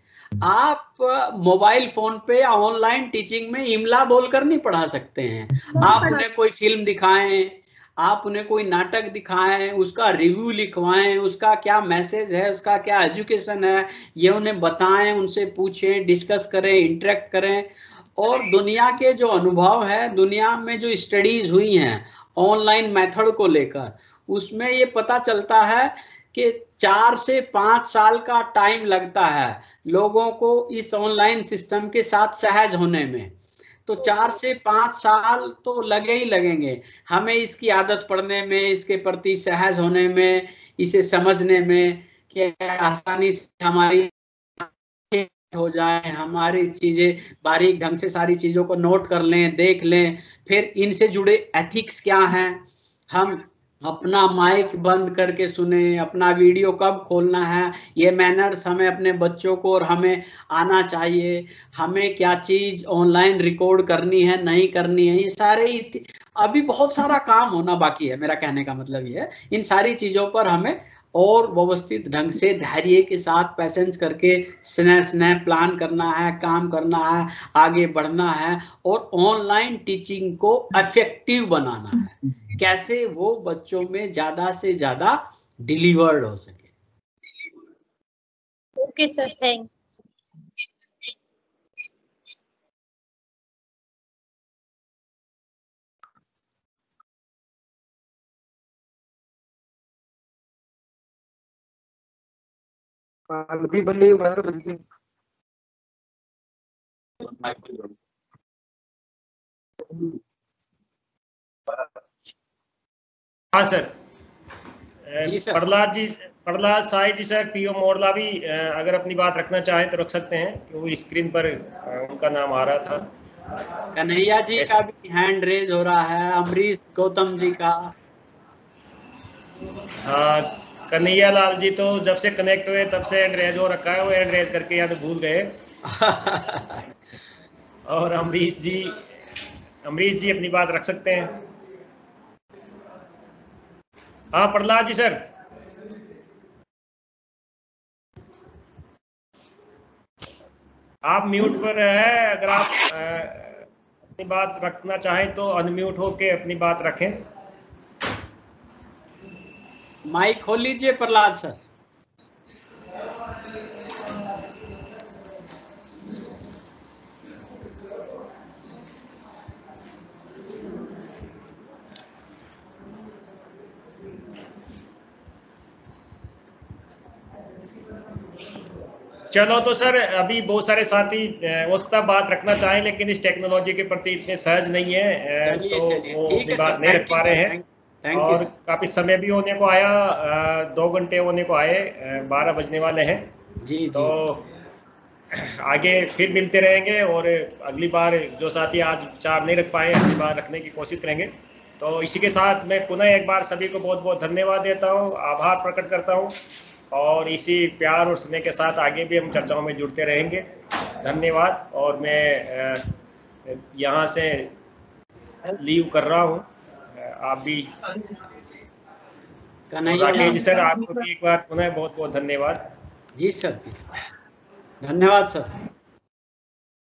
आप मोबाइल फोन पे या ऑनलाइन टीचिंग में इमला बोलकर नहीं पढ़ा सकते हैं। आप उन्हें कोई फिल्म दिखाएं, आप उन्हें कोई नाटक दिखाएं, उसका रिव्यू लिखवाएं, उसका क्या मैसेज है, उसका क्या एजुकेशन है, ये उन्हें बताएं, उनसे पूछें, डिस्कस करें, इंटरेक्ट करें। और दुनिया के जो अनुभव है, दुनिया में जो स्टडीज हुई हैं ऑनलाइन मेथड को लेकर, उसमें ये पता चलता है कि चार से पाँच साल का टाइम लगता है लोगों को इस ऑनलाइन सिस्टम के साथ सहज होने में। तो चार से पाँच साल तो लगे ही लगेंगे हमें इसकी आदत पड़ने में, इसके प्रति सहज होने में, इसे समझने में, कि आसानी से हमारी हो जाए, हमारी चीजें बारीक ढंग से सारी चीजों को नोट कर लें, देख लें। फिर इनसे जुड़े एथिक्स क्या हैं, हम अपना माइक बंद करके सुने, अपना वीडियो कब खोलना है, ये मैनर्स हमें अपने बच्चों को और हमें आना चाहिए। हमें क्या चीज ऑनलाइन रिकॉर्ड करनी है, नहीं करनी है, ये सारे अभी बहुत सारा काम होना बाकी है। मेरा कहने का मतलब ये है, इन सारी चीजों पर हमें और व्यवस्थित ढंग से धैर्य के साथ पैसेंस करके स्ने स्ने प्लान करना है, काम करना है, आगे बढ़ना है और ऑनलाइन टीचिंग को इफेक्टिव बनाना है। कैसे वो बच्चों में ज्यादा से ज्यादा डिलीवर्ड हो सके। ओके सर, थैंक अभी बल्ली बल्ली हाँ सर, जी sir. Prahlad ji, Prahlad Sai ji sir, PO Morla भी अगर अपनी बात रखना चाहें तो रख सकते हैं, क्योंकि स्क्रीन पर उनका नाम आ रहा था। कन्हैया जी का भी हैंड रेज हो रहा है, अमरीश गौतम जी का। हाँ, कन्हैया लाल जी तो जब से कनेक्ट हुए तब से हैंड रेज हो रखा है, वो हैंड रेज करके या तो भूल गए। और अमरीश जी, अमरीश जी अपनी बात रख सकते हैं। हाँ प्रहलाद जी सर, आप म्यूट पर है, अगर आप अपनी बात रखना चाहें तो अनम्यूट होके अपनी बात रखें। माइक खोल लीजिए प्रहलाद सर। चलो तो सर, अभी बहुत सारे साथी हो सकता है बात रखना चाहें, लेकिन इस टेक्नोलॉजी के प्रति इतने सहज नहीं है, चलिए तो चलिए, वो ठीक अपनी है बात सर, नहीं रख थैंक यू पा रहे सर, हैं। थैंक थैंक यू और सर। काफी समय भी होने को आया, दो घंटे होने को आए, बारह बजने वाले हैं। जी जी। तो आगे फिर मिलते रहेंगे, और अगली बार जो साथी आज चार नहीं रख पाए, अगली बार रखने की कोशिश करेंगे। तो इसी के साथ मैं पुनः एक बार सभी को बहुत बहुत धन्यवाद देता हूँ, आभार प्रकट करता हूँ, और इसी प्यार और स्नेह के साथ आगे भी हम चर्चाओं में जुड़ते रहेंगे। धन्यवाद। और मैं यहाँ से लीव कर रहा हूँ, आप भी। राकेश जी सर, आपको भी एक बार पुनः बहुत बहुत धन्यवाद। जी सर, जी धन्यवाद सर।